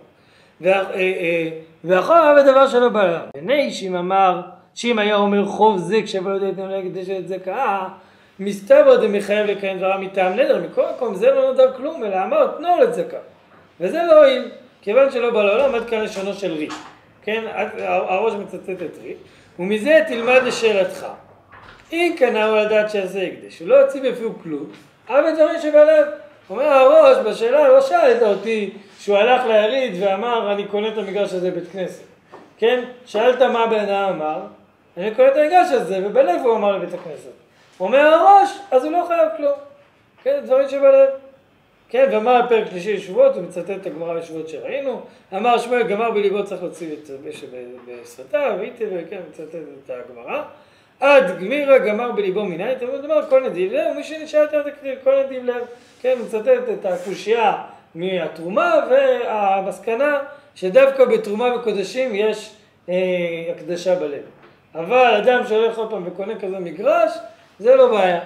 ואחר אהב דבר שלא בא לעולם. הנה שאם אמר, שאם היה אומר חוב זה, כשבא יודע לתת להקדיש את צדקה, מסתבר דמחייב לקיים דברה מטעם נדר, מכל מקום זה לא נדר כלום, אלא אמר תנו לצדקה. וזה לא הועיל. כיוון שלא בא לעולם, עד כאן לשונו של רי. כן, הראש מצטט את רי. ומזה תלמד לשאלתך. אם קנה הוא לדעת שעשה הקדש, הוא לא הוציא בפיו כלום, אבל דברים שבלב. אומר הראש, בשאלה לא שאלת אותי שהוא הלך ליריד ואמר, אני קונה את המגרש הזה בית כנסת. כן, שאלת מה בן אדם אמר, אני קונה את המגרש הזה, ובלב הוא אמר לבית הכנסת. אומר הראש, אז הוא לא חייב כלום. כן, דברים שבלב. כן, ואמר הפרק שלישי לשבועות, הוא מצטט את הגמרא בשבועות שראינו, אמר שמואל גמר בליבו צריך להוציא את זה בשפתיו, והייתי וכן, מצטט את הגמרא, עד גמירה גמר בליבו מנין, תמיד אומר כל נדיב לב, ומי שנשאל יותר תקריא, כל נדיב לב, כן, מצטט את הקושייה מהתרומה, והמסקנה שדווקא בתרומה וקודשים יש אה, הקדשה בלב. אבל אדם שהולך עוד פעם וקונה כזה מגרש, זה לא בעיה.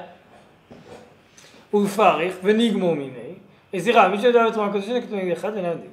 הוא פריך ונגמור מיני, סליחה, מי שיודע בתרומה הקודשים כתוב אחד ונעדים.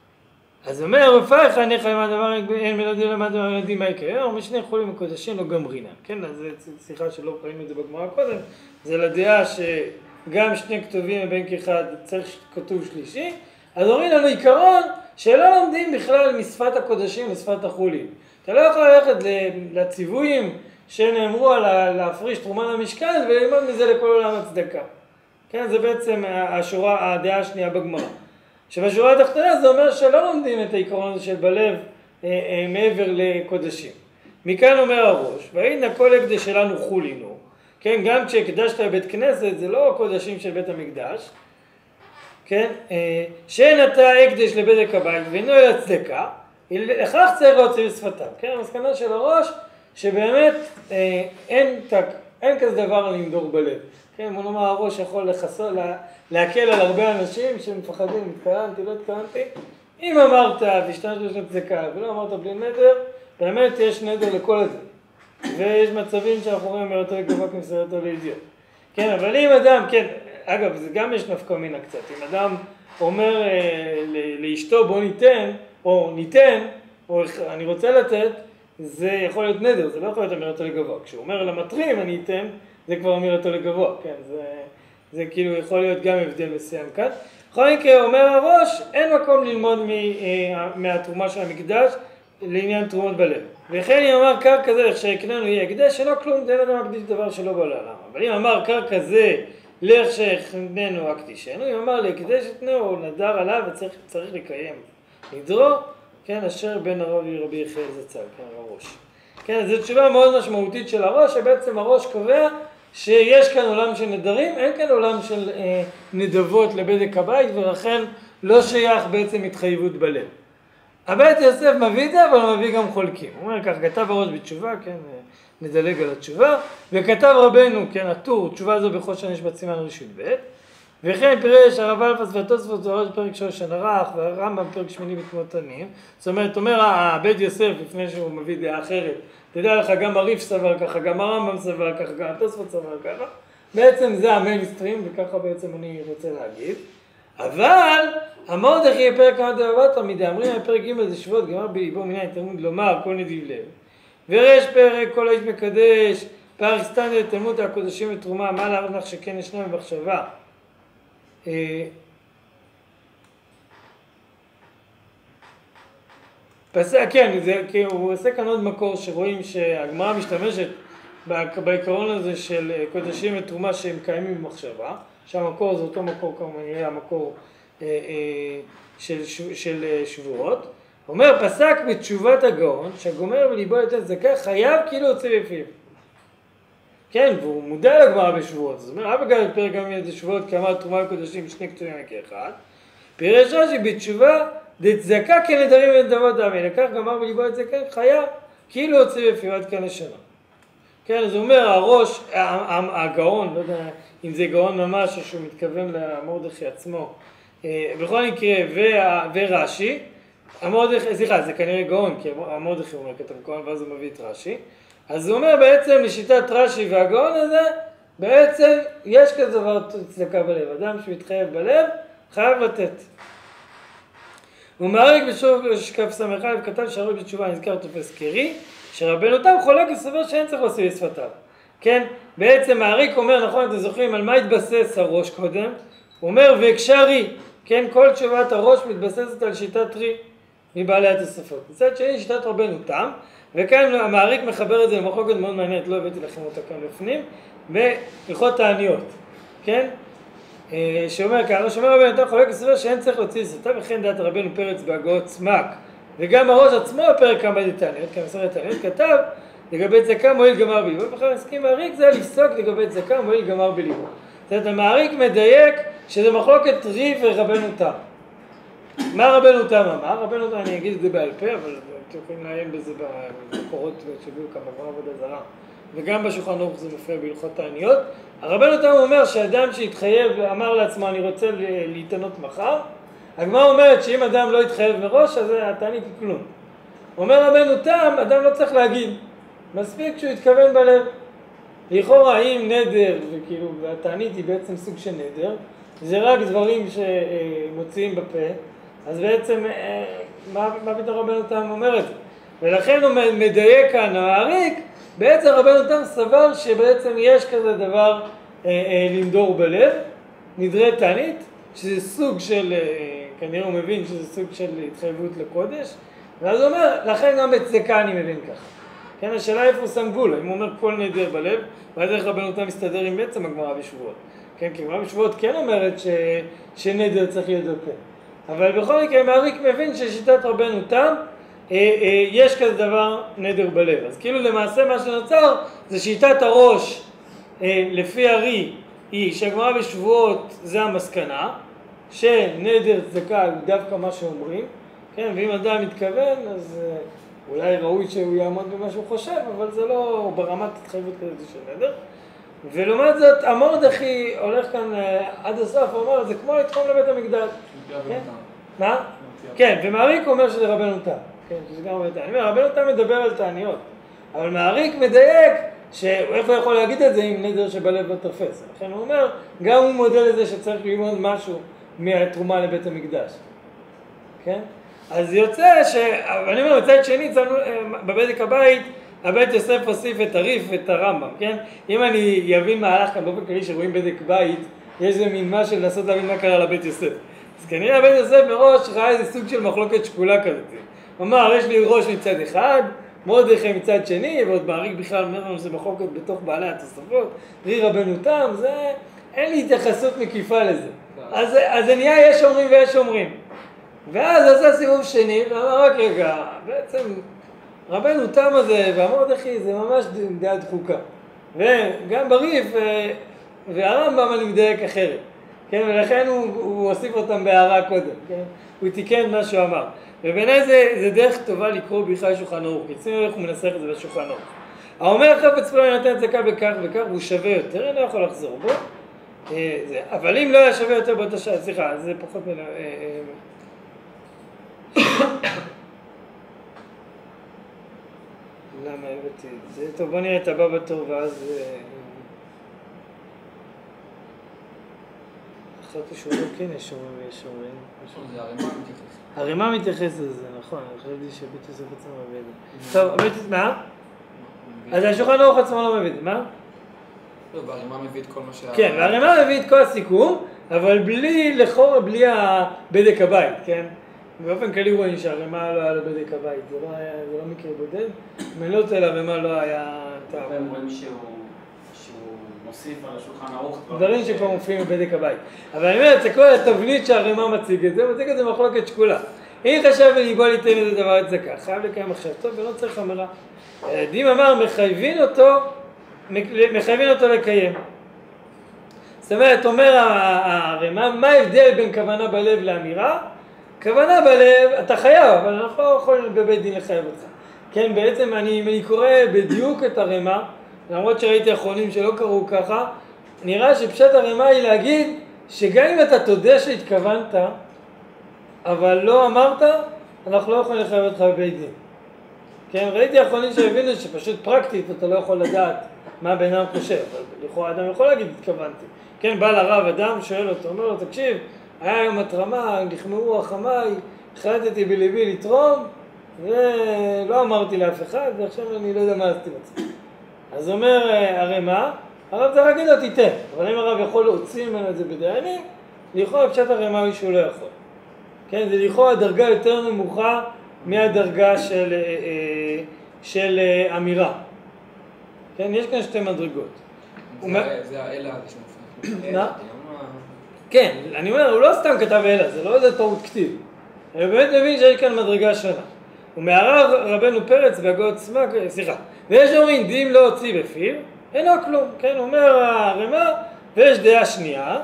אז אומר, רפאיך, אני חייב מהדבר, אין מלדים למד דבר ילדים מה יקרה, או משני חולים הקודשים לא גמרינה. כן, אז זו שיחה שלא ראינו את זה בגמרא קודם, זה לדעה שגם שני כתובים מבין כאחד צריך כתוב שלישי, אז אומרים לנו עיקרון שלא לומדים בכלל משפת הקודשים ושפת החולים. אתה לא יכול ללכת לציוויים שנאמרו על להפריש תרומה למשכן וללמוד מזה לכל עולם הצדקה. כן, זה בעצם השורה, הדעה השנייה בגמרא. שבשורה התחתונה זה אומר שלא לומדים את העיקרון הזה של בלב אה, אה, מעבר לקודשים. מכאן אומר הראש, והנה כל הקדש שלנו חולינו, כן, גם כשהקדשת לבית כנסת זה לא קודשים של בית המקדש, כן, אה, שאין אתה הקדש לבדק הבית ואינו אל הצדקה, לכך צריך להוציא בשפתיו. כן, המסקנה של הראש שבאמת אה, אין, תק, אין כזה דבר למדור בלב. כן, בוא נאמר, הראש יכול לחסות, לה, להקל על הרבה אנשים שמפחדים, התקרנתי, לא התקרנתי. אם אמרת והשתמשת בשביל צדקה ולא אמרת בלי נדר, באמת יש נדר לכל הזה. ויש מצבים שאנחנו רואים יותר גבוה כמסורת או לידיעות. כן, אבל אם אדם, כן, אגב, זה גם יש נפקא מינה קצת. אם אדם אומר אה, לאשתו בוא ניתן, או ניתן, או אני רוצה לתת, זה יכול להיות נדר, זה לא יכול להיות אמירתו לגבוה. כשהוא אומר למטרים אני אתן, זה כבר אמירתו לגבוה, כן, זה, זה כאילו יכול להיות גם הבדל מסוים כאן. בכל מקרה, אומר הראש, אין מקום ללמוד מ, אה, מהתרומה של המקדש לעניין תרומות בלב. וכן אם אמר קר כזה, איך שהקננו יהיה הקדש, שלא כלום, זה אין אדם מקדיש דבר שלא בא לעולם. אבל אם אמר קר כזה, לאיך שהקננו הקדישנו, אם אמר להקדש אתנו, נדר עליו וצריך לקיים. נדרו, כן, אשר בין הרב רבי יחיאל זצ"ל, כן, הראש. כן, זו תשובה מאוד משמעותית של הראש, שבעצם הראש קובע שיש כאן עולם של נדרים, אין כאן עולם של אה, נדבות לבדק הבית, ולכן לא שייך בעצם התחייבות בלב. הבית יוסף מביא את זה, אבל הוא מביא גם חולקים. הוא אומר כך, כתב הראש בתשובה, כן, נדלג על התשובה, וכתב רבנו, כן, הטור, תשובה זו בכל שנה יש בסימן ראשון ב', וכן פירש הרב אלפס והתוספות זוהר פרק שלוש שנערך, והרמב"ם פרק שמיני בתמות עניים. זאת אומרת, אומר הבית יוסף, לפני שהוא מביא דעה אחרת, תדע לך, גם הריף סבר ככה, גם הרמב"ם סבר ככה, גם התוספות סבר ככה, בעצם זה המיינסטרים, וככה בעצם אני רוצה להגיד. אבל המרדכי בפרק כמה דבבתרא מדאמרינן בפרק ג' זה שבועות גמר בליבו מנין תלמוד לומר כל נדיב לב. ורש פרק כל האיש מקדש, פרק סטנדרט תלמוד הקודשים ותרומה, מה להראות לך שכן ישנה במחשבה. פסק, כן, זה, כי הוא עושה כאן עוד מקור שרואים שהגמרא משתמשת בעיקרון הזה של קודשים ותרומה שהם קיימים במחשבה, שהמקור זה אותו מקור כמובן יהיה המקור אה, אה, של, של שבועות. הוא אומר, פסק בתשובת הגאון, שהגומר בליבו יותר צדקה, חייב כאילו הוציא בפיו. כן, והוא מודע לגמרא בשבועות. זאת אומרת, אבא גל פרק גם יהיה שבועות, כי אמר תרומה וקודשים שני קטועים כאחד. פירש רש"י בתשובה, דצדקה כנדרים ונדבות דמי, לקח גמר בליבו את צדקה, חייב כאילו הוציא בפיו עד כאן השנה. כן, אז הוא אומר, הראש, הגאון, לא יודע אם זה גאון ממש או שהוא מתכוון למרדכי עצמו, בכל מקרה, ורש"י, המרדכי, סליחה, זה כנראה גאון, כי המרדכי אומר כתב גאון ואז הוא מביא את רש"י, אז הוא אומר בעצם לשיטת רש"י והגאון הזה, בעצם יש כזה דבר צדקה בלב, אדם שמתחייב בלב, חייב לתת. הוא מעריק בשוב שכף סמך א' כתב שהרוי בתשובה נזכר תופס קרי, שרבנו תם חולק וסובר שאין צריך להוסיף לשפתיו. כן, בעצם מעריק אומר, נכון, אתם זוכרים על מה התבסס הראש קודם? הוא אומר, והקשה רי, כן, כל תשובת הראש מתבססת על שיטת רי מבעלי התוספות. מצד שני, שיטת רבנו תם, וכאן המעריק מחבר את זה למחלוקת מאוד מעניינת, לא הבאתי לכם אותה כאן בפנים, בהלכות תעניות, כן? שאומר ככה, שאומר רבנו תם חולק וסובר שאין צריך להוציא לשפתיו, וכן דעת רבנו פרץ בהגאות סמק, וגם הראש עצמו בפרק כמה דתניות, כמסורת תעניות, כתב לגבי צדקה מועיל גמר בליבו, ובכלל מסכים מעריק זה לפסוק לגבי צדקה מועיל גמר בליבו. זאת אומרת, המעריק מדייק שזה מחלוקת רי ורבנו תם. מה רבנו תם אמר? רבנו תם, אני אגיד את זה בעל פה, אבל אתם יכולים לעיין בזה במקורות שהביאו כמה גמרא עבודה זרה, וגם בשולחן ערוך זה מופיע בהלכות תעניות. הרבנו תם אומר שאדם שהתחייב ואמר לעצמו אני רוצה להתענות מחר, הגמרא אומרת שאם אדם לא יתחייב מראש, אז התענית היא כלום. אומר רבנו תם, אדם לא צריך להגיד, מספיק שהוא יתכוון בלב. לכאורה, האם נדר, וכאילו, והתענית היא בעצם סוג של נדר, זה רק דברים שמוציאים בפה, אז בעצם, מה, מה פתאום רבנו תם אומר את זה? ולכן הוא מדייק כאן, המעריק, בעצם רבנו תם סבר שבעצם יש כזה דבר אה, אה, לנדור בלב, נדרי תענית, שזה סוג של, אה, כנראה הוא מבין שזה סוג של התחייבות לקודש, ואז הוא אומר, לכן גם בצדקה אני מבין ככה. כן, השאלה איפה הוא שם גבול, אם הוא אומר כל נדר בלב, ואז איך רבנו תם מסתדר עם בעצם הגמרא בשבועות. כן, כי הגמרא בשבועות כן אומרת ש... שנדר צריך להיות בפה. אבל בכל מקרה, מעריק מבין ששיטת רבנו תם, אה, אה, יש כזה דבר נדר בלב. אז כאילו למעשה מה שנוצר, זה שיטת הראש, אה, לפי הרי, היא שהגמרא בשבועות זה המסקנה, שנדר צדקה הוא דווקא מה שאומרים, כן, ואם אדם מתכוון, אז... אה, אולי ראוי שהוא יעמוד במה שהוא חושב, אבל זה לא ברמת התחייבות כזאת של נדר. ולעומת זאת, המרדכי הולך כאן עד הסוף, הוא אומר, זה כמו לתחום לבית המקדש. מה? כן, ומעריק אומר שזה רבנו תם. כן, שזה גם רבנו תם. אני אומר, רבנו תם מדבר על תעניות, אבל מעריק מדייק שאיך הוא יכול להגיד את זה עם נדר שבלב לא תופס. לכן הוא אומר, גם הוא מודע לזה שצריך ללמוד משהו מהתרומה לבית המקדש. כן? אז יוצא ש... אני אומר, מצד שני, בבדק הבית, הבית יוסף הוסיף את הריף ואת הרמב"ם, כן? אם אני יבין מהלך כאן באופן כללי שרואים בדק בית, יש איזה מין מה של לנסות להבין מה קרה לבית יוסף. אז כנראה הבית יוסף מראש ראה איזה סוג של מחלוקת שקולה כזאת. הוא אמר, יש לי ראש מצד אחד, מרדכי מצד שני, ועוד מעריק בכלל אומר לנו שזה מחלוקת בתוך בעלי התוספות, רי רבנו תם, זה... אין לי התייחסות מקיפה לזה. אז, אז זה נהיה יש אומרים ויש אומרים. ואז עשה סיבוב שני, ואמר רק רגע, בעצם רבנו תם הזה והמרדכי זה ממש דעה דחוקה. וגם בריף והרמב"ם אני מדייק אחרת. כן, ולכן הוא, הוא הוסיף אותם בהערה קודם, כן? הוא תיקן מה שהוא אמר. ובעיניי זה, זה דרך טובה לקרוא בכלל שולחן ערוך, כי שימו איך הוא מנסח את זה בשולחן ערוך. האומר חפץ פלוני נותן צדקה בכך וכך, והוא שווה יותר, אינו יכול לחזור בו. זה. אבל אם לא היה שווה יותר באותה שעה, סליחה, זה פחות מלא... למה הבאתי את זה? טוב, בוא נראה את הבא בתור ואז... חשבתי שהוא לא כן יש שומרים ויש שומרים. זה הרימה מתייחס. הרימה מתייחס לזה, נכון, אני חשבתי שבית יוסף עצמו מביא את זה. טוב, בית יוסף, מה? אז השולחן ערוך עצמו לא מביא את זה, מה? לא, והרימה מביא את כל מה שה... כן, והרימה מביא את כל הסיכום, אבל בלי לכאורה, בלי הבדק הבית, כן? באופן כללי רואים שהרימה לא היה לו בדק הבית, זה לא היה, זה לא מקרה בודד. אם אני לא רוצה להרימה לא היה... והם רואים שהוא מוסיף על השולחן ערוך דברים שכבר מופיעים בבדק הבית. אבל אני אומר, זה כל התבנית שהרימה מציג את זה, הוא מציג את זה מחלוקת שקולה. אם חשב וליבו ליתן איזה דבר את זה כך, חייב לקיים מחשבתו ולא צריך אמרה. הילדים אמר, מחייבים אותו, מחייבים אותו לקיים. זאת אומרת, אומר הרימה, מה ההבדל בין כוונה בלב לאמירה? כוונה בלב, אתה חייב, אבל אנחנו לא יכולים בבית דין לחייב אותך. כן, בעצם אני, אני קורא בדיוק את הרימה, למרות שראיתי אחרונים שלא קראו ככה, נראה שפשט הרימה היא להגיד שגם אם אתה תודה שהתכוונת, אבל לא אמרת, אנחנו לא יכולים לחייב אותך בבית דין. כן, ראיתי אחרונים שהבינו שפשוט פרקטית אתה לא יכול לדעת מה בן אדם חושב, אבל לכאורה אדם יכול להגיד התכוונתי. כן, בא לרב אדם, שואל אותו, אומר לו, תקשיב, היה היום התרמה, נחמרו החמיי, החלטתי בליבי לתרום, ולא אמרתי לאף אחד, ועכשיו אני לא יודע מה עשיתי בעצמי. אז אומר הרימה, הרב צריך להגיד לו תיתן, אבל אם הרב יכול להוציא ממנו את זה בדיינים, לכאורה פשט הרימה הוא שהוא לא יכול. כן, זה לכאורה דרגה יותר נמוכה מהדרגה של, של אמירה. כן, יש כאן שתי מדרגות. זה האלה הזה שמופיע. מה? כן, אני אומר, הוא לא סתם כתב אלה, זה לא איזה טעות כתיב. אני באמת מבין שיש כאן מדרגה שונה. ומערב רבנו פרץ והגאות סמק, סליחה, ויש אומרים, דין לא הוציא בפיו, אינו כלום, כן, אומר הרמה, ויש דעה שנייה,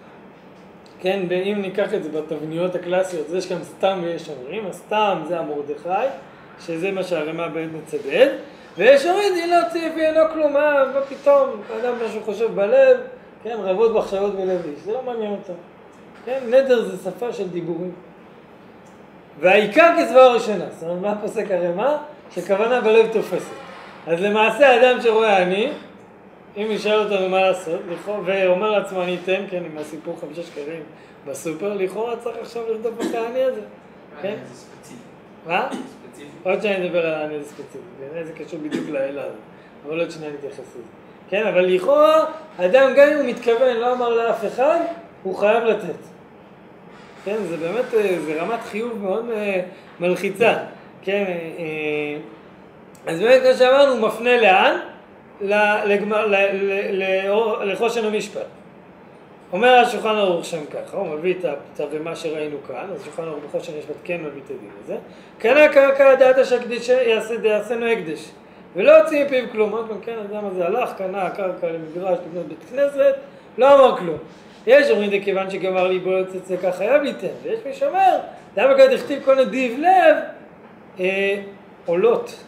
כן, אם ניקח את זה בתבניות הקלאסיות, אז יש גם סתם ויש אומרים, הסתם זה המרדכי, שזה מה שהרמה באמת מצדד, ויש אומרים, דין לא הוציא בפיו, אינו כלום, מה, מה פתאום, האדם משהו חושב בלב, כן, רבות מחשבות בלב איש, זה לא מעניין אותו, כן, נדר זה שפה של דיבורים. והעיקר כסברה ראשונה, זאת אומרת, מה פוסק הרמה? שכוונה בלב תופסת. אז למעשה האדם שרואה אני, אם ישאל אותנו מה לעשות, ואומר לעצמו אני אתן, כן, עם הסיפור חמישה שקלים בסופר, לכאורה צריך עכשיו לרדוף אחרי העני הזה. כן? זה ספציפי. מה? ספציפי. עוד שאני אדבר על העני הזה ספציפי, בעיניי זה קשור בדיוק לאלה הזה, אבל עוד שניה נתייחס לזה. כן, אבל לכאורה, האדם גם אם הוא מתכוון, לא אמר לאף אחד, הוא חייב לתת. כן, זה באמת, זה רמת חיוב מאוד מלחיצה, כן, אז באמת כמו שאמרנו, הוא מפנה לאן? לחושן המשפט. אומר השולחן ערוך שם ככה, הוא מביא את הרמה שראינו כאן, אז השולחן ערוך בחושן המשפט כן מביא את הדין הזה, קנה קרקע דעתה שהקדיש יעשינו הקדש, ולא הוציא מפיו כלום, עוד פעם כן, האדם הזה הלך, קנה קרקע למגרש, לבנות בית כנסת, לא אמר כלום. יש אומרים זה כיוון שגמר לי בו לצאת צדקה חייב ליתן, ויש מי שאומר, למה כאן תכתיב כל נדיב לב אה, עולות,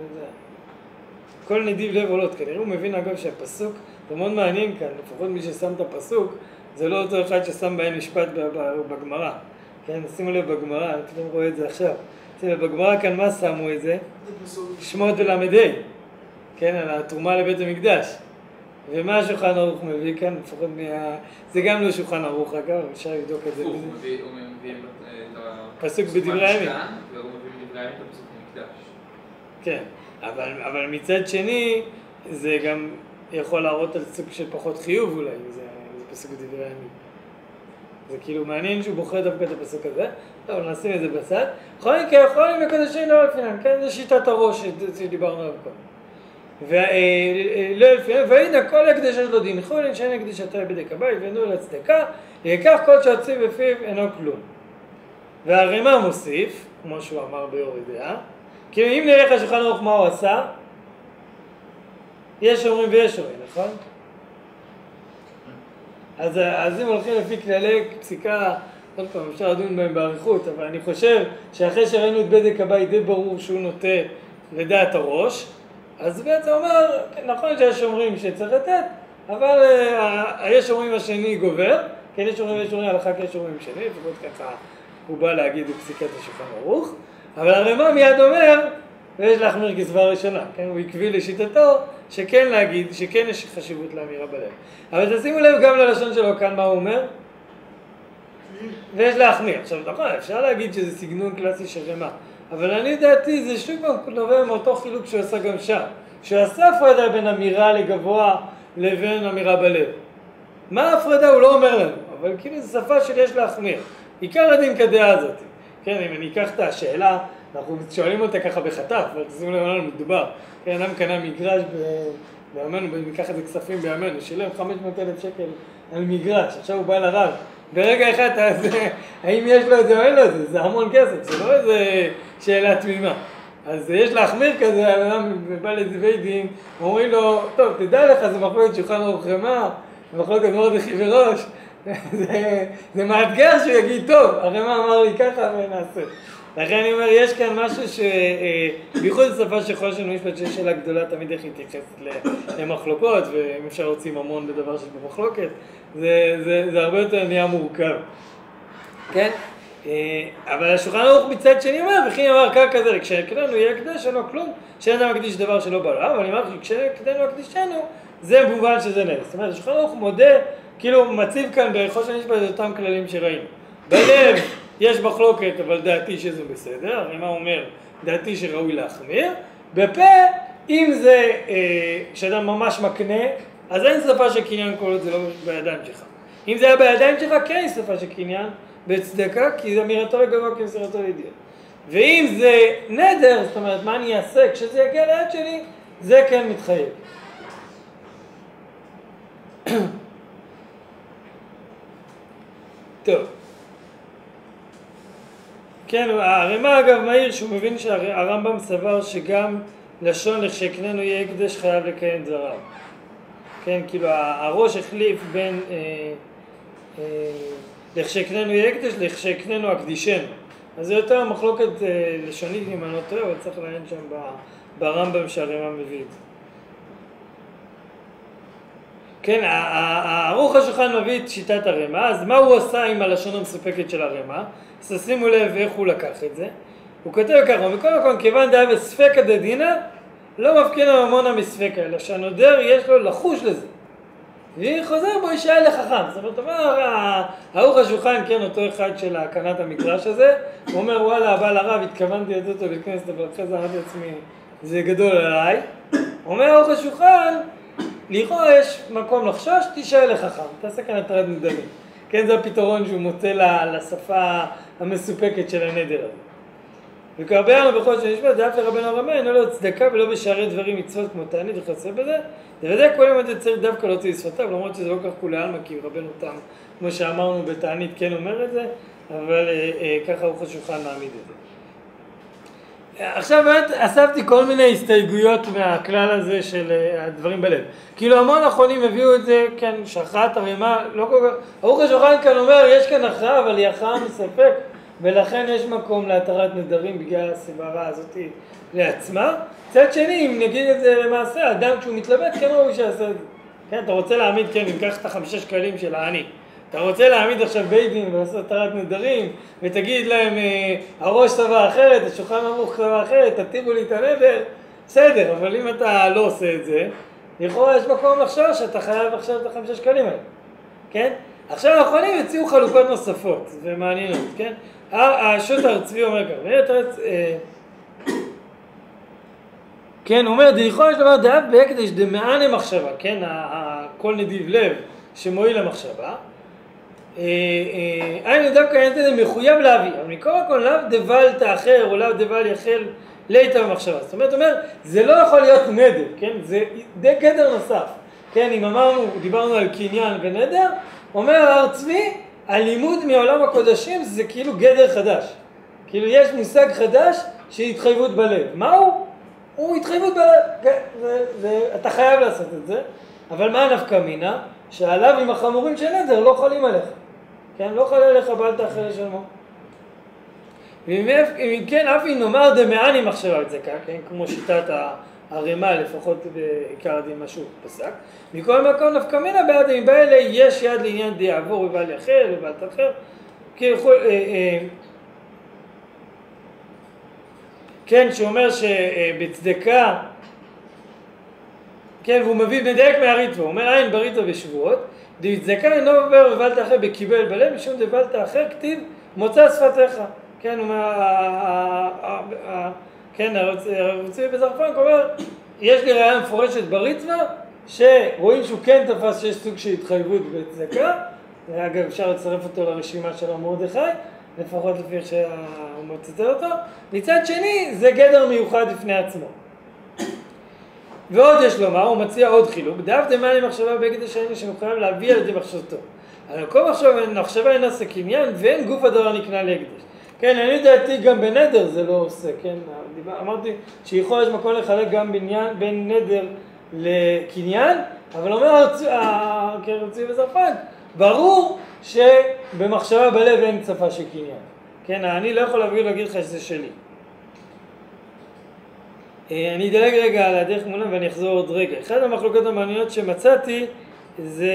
כל נדיב לב עולות, כנראה הוא מבין אגב שהפסוק, זה מאוד מעניין כאן, לפחות מי ששם את הפסוק, זה לא אותו אחד ששם בהם משפט בגמרא, כן, שימו לב בגמרא, אתם רואים את זה עכשיו, שימו לב בגמרא כאן מה שמו את זה? שמות ולמדי, כן, על התרומה לבית המקדש. ומה השולחן ערוך מביא כאן, לפחות מה... זה גם לא שולחן ערוך אגב, אפשר לבדוק את זה. הוא מביא את הפסוק בדברי הימים. והוא מביא בדברי הימים את הפסוק במקדש. כן, אבל, אבל מצד שני, זה גם יכול להראות על סוג של פחות חיוב אולי, זה, זה פסוק בדברי הימים. זה כאילו מעניין שהוא בוחר דווקא את הפסוק הזה, טוב, נשים את זה בצד. בכל מקרה, יכול להיות מקודשים לא לפינם, כן, זה שיטת הראש שדיברנו עליו קודם. ולא לפעמים, והנה כל הקדש יש לו דין חולין, שאין הקדשתה בדק הבית ואינו לצדקה, יקח כל שהוציא בפיו אינו כלום. והרימה מוסיף, כמו שהוא אמר ביורי דעה, כי אם נלך לשולחן ערוך מה הוא עשה, יש אומרים ויש אומרים, נכון? אז, אז אם הולכים לפי כללי פסיקה, עוד פעם, אפשר לדון בהם בעריכות, אבל אני חושב שאחרי שראינו את בדק הבית די ברור שהוא נוטה לדעת הראש, אז בעצם אומר, נכון שיש אומרים שצריך לתת, אבל uh, יש אומרים השני גובר, כן יש אומרים, יש אומרים הלכה, כן יש אומרים שני, לפחות ככה הוא בא להגיד בפסיקת השולחן ערוך, אבל הרמ"א מיד אומר, ויש להחמיר כסברה ראשונה, כן? הוא עקבי לשיטתו, שכן להגיד, שכן יש חשיבות לאמירה בלב. אבל תשימו לב גם ללשון שלו כאן מה הוא אומר, ויש להחמיר. עכשיו נכון, אפשר להגיד שזה סגנון קלאסי של רמ"א, אבל אני דעתי זה שוב נובע מאותו חילוק שהוא עשה גם שם, שהוא עשה הפרדה בין אמירה לגבוה לבין אמירה בלב. מה ההפרדה הוא לא אומר לנו, אבל כאילו זו שפה של יש להחמיר. עיקר הדין כדעה הזאת. כן, אם אני אקח את השאלה, אנחנו שואלים אותה ככה בחטף, אבל תשימו לב לנו מדובר. כן, אדם קנה מגרש בימינו, ניקח את זה כספים בימינו, שילם חמש מאות אלף שקל על מגרש, עכשיו הוא בא לרב. ברגע אחד, אז, האם יש לו את זה או אין לו את זה? זה המון כסף, זה לא איזה שאלה תמימה. אז יש להחמיר כזה, האדם בא לאיזה בית דין, אומרים לו, טוב, תדע לך, זה מחלוקת שולחן ערוך רמ"א, זה מחלוקת מרדכי וראש, זה, זה מאתגר שהוא יגיד, טוב, הרמ"א אמר לי ככה ונעשה. לכן אני אומר, יש כאן משהו שבייחוד השפה שכל שלנו משפט שיש שאלה גדולה תמיד איך להתייחס למחלוקות, ואם אפשר להוציא ממון בדבר שיש במחלוקת, זה, זה, זה הרבה יותר נהיה מורכב. כן? אבל השולחן ערוך מצד שני אומר, וכי אמר כך כזה, כשקדנו יהיה הקדש, אין לו כלום, שאין אדם מקדיש דבר שלא בא לו, אבל אני אומר, כשקדנו הקדישנו, זה מובן שזה נס. זאת אומרת, השולחן ערוך מודה, כאילו מציב כאן בכל שני משפט את אותם כללים שראינו. בלב יש מחלוקת, אבל דעתי שזה בסדר, הרמ"א אומר, דעתי שראוי להחמיר. בפה, אם זה, אה, כשאדם ממש מקנה, אז אין שפה של קניין כל עוד זה לא בידיים שלך. אם זה היה בידיים שלך, כן יש שפה של קניין בצדקה, כי זה אמירתו לגבוה כמסירתו לידיעה. ואם זה נדר, זאת אומרת, מה אני אעשה כשזה יגיע ליד שלי, זה כן מתחייב. טוב. כן, הרמ"א אגב מהיר שהוא מבין שהרמב"ם סבר שגם לשון לכשקננו יהיה הקדש חייב לקיים דבריו. כן, כאילו הראש החליף בין אה, אה, לכשקננו יהיה הקדש לכשקננו הקדישנו. אז זה יותר מחלוקת אה, לשונית אם אני לא טועה, אבל צריך לעניין שם ברמב"ם שהרמ"א מביא את זה. כן, הערוך השולחן מביא את שיטת הרמ"א, אז מה הוא עשה עם הלשון המסופקת של הרמ"א? אז שימו לב איך הוא לקח את זה. הוא כותב ככה, וכל מקום כיוון דעה בספקא דדינא, לא מפקין הממון המספקא, אלא שהנודר יש לו לחוש לזה. והיא חוזר בו ישאל לחכם. זאת אומרת, אומר, הערוך השולחן, כן, אותו אחד של הקנת המגרש הזה, הוא אומר, וואלה, הבעל הרב, התכוונתי לתת אותו בכנסת, אבל אחרי זה אמרתי לעצמי, זה גדול עליי. אומר הערוך השולחן, לכאורה יש מקום לחשוש, תשאל לחכם, תעשה כאן התרת נדרים. כן, זה הפתרון שהוא מוצא לשפה המסופקת של הנדר הזה. וכרבנו בכל שנשמע, זה אף לרבנו הרמ"א, אינו לו צדקה ולא בשערי דברים מצוות כמו תענית וכיוצא בזה. בוודאי כל יום הזה צריך דווקא להוציא שפתיו, למרות שזה לא כך כולי עלמא, כי רבנו תם, כמו שאמרנו בתענית, כן אומר את זה, אבל אה, אה, ככה הוא השולחן מעמיד את זה. עכשיו באמת אספתי כל מיני הסתייגויות מהכלל הזה של הדברים בלב. כאילו המון אחרונים הביאו את זה, כן, שהכרעת הרמ"א, לא כל כך... ערוך השולחן כאן אומר, יש כאן הכרעה, אבל היא הכרעה מספק, ולכן יש מקום להתרת נדרים בגלל הסברה הזאת לעצמה. צד שני, אם נגיד את זה למעשה, אדם כשהוא מתלבט, כן ראוי שיעשה את זה. כן, אתה רוצה להעמיד, כן, אם קח את החמישה שקלים של העני. אתה רוצה להעמיד עכשיו בית דין ולעשות התרת נדרים, ותגיד להם, הראש סברה אחרת, השולחן ערוך סברה אחרת, תתירו לי את הנדר, בסדר, אבל אם אתה לא עושה את זה, לכאורה יש מקום לחשוב שאתה חייב עכשיו את החמישה שקלים האלה, כן? עכשיו האחרונים יציעו חלוקות נוספות, זה מעניינות, כן? השו"ת צבי אומר כך, כן, הוא אומר, דליכון יש דבר דאב בהקדש דמענה מחשבה, כן? כל נדיב לב שמועיל למחשבה, היינו דווקא אין זה מחויב להביא, אבל מכל הכל לאו דבל תאחר או לאו דבל יחל ליתה במחשבה. זאת אומרת, אומר, זה לא יכול להיות נדר, כן? זה די גדר נוסף. כן, אם אמרנו, דיברנו על קניין ונדר, אומר הר צבי, הלימוד מעולם הקודשים זה כאילו גדר חדש. כאילו יש מושג חדש של התחייבות בלב. מהו? הוא התחייבות בלב. כן, זה, זה, אתה חייב לעשות את זה, אבל מה נפקא מינה? שעליו עם החמורים של נדר לא חלים עליך. כן, לא חל עליך בעל תאכל לשלמו. ואם כן, אף אם נאמר דמעני מחשבה בצדקה, כן, כמו שיטת הרמה, לפחות בעיקר הדין משהו פסק. מכל מקום נפקא מינה בעד אם בא אלי יש יד לעניין דיעבור ובעל יחל ובעל תאכל. כן, שאומר שבצדקה, כן, והוא מביא מדייק מהריטב"א, הוא אומר אין בריטב"א בשבועות, דבצדקה אינו עובר ובעל תאכל בקיבל בלב, משום דבעל תאכל כתיב מוצא שפתיך. כן, הוא אומר, כן, הרוצי בזרפן אומר, יש לי ראיה מפורשת בריטב"א, שרואים שהוא כן תפס שיש סוג של התחייבות בצדקה, אגב אפשר לצרף אותו לרשימה של מרדכי, לפחות לפי איך שהוא מצטט אותו, מצד שני זה גדר מיוחד בפני עצמו. ועוד יש לומר, הוא מציע עוד חילוק, דאף דמעני מחשבה בגד השני שמחויב להביא על ידי מחשבתו. אבל כל מחשבה אינה עושה קניין ואין גוף הדבר נקנה להקדש. כן, אני דעתי גם בנדר זה לא עושה, כן, אמרתי שיכול יש מקום לחלק גם בניין, בין נדר לקניין, אבל אומר הרוצי בזרפן, ברור שבמחשבה בלב אין צפה של קניין. כן, אני לא יכול להביא להגיד לך שזה שלי. אני אדלג רגע על הדרך מולם ואני אחזור עוד רגע. אחד המחלוקות המעניינות שמצאתי זה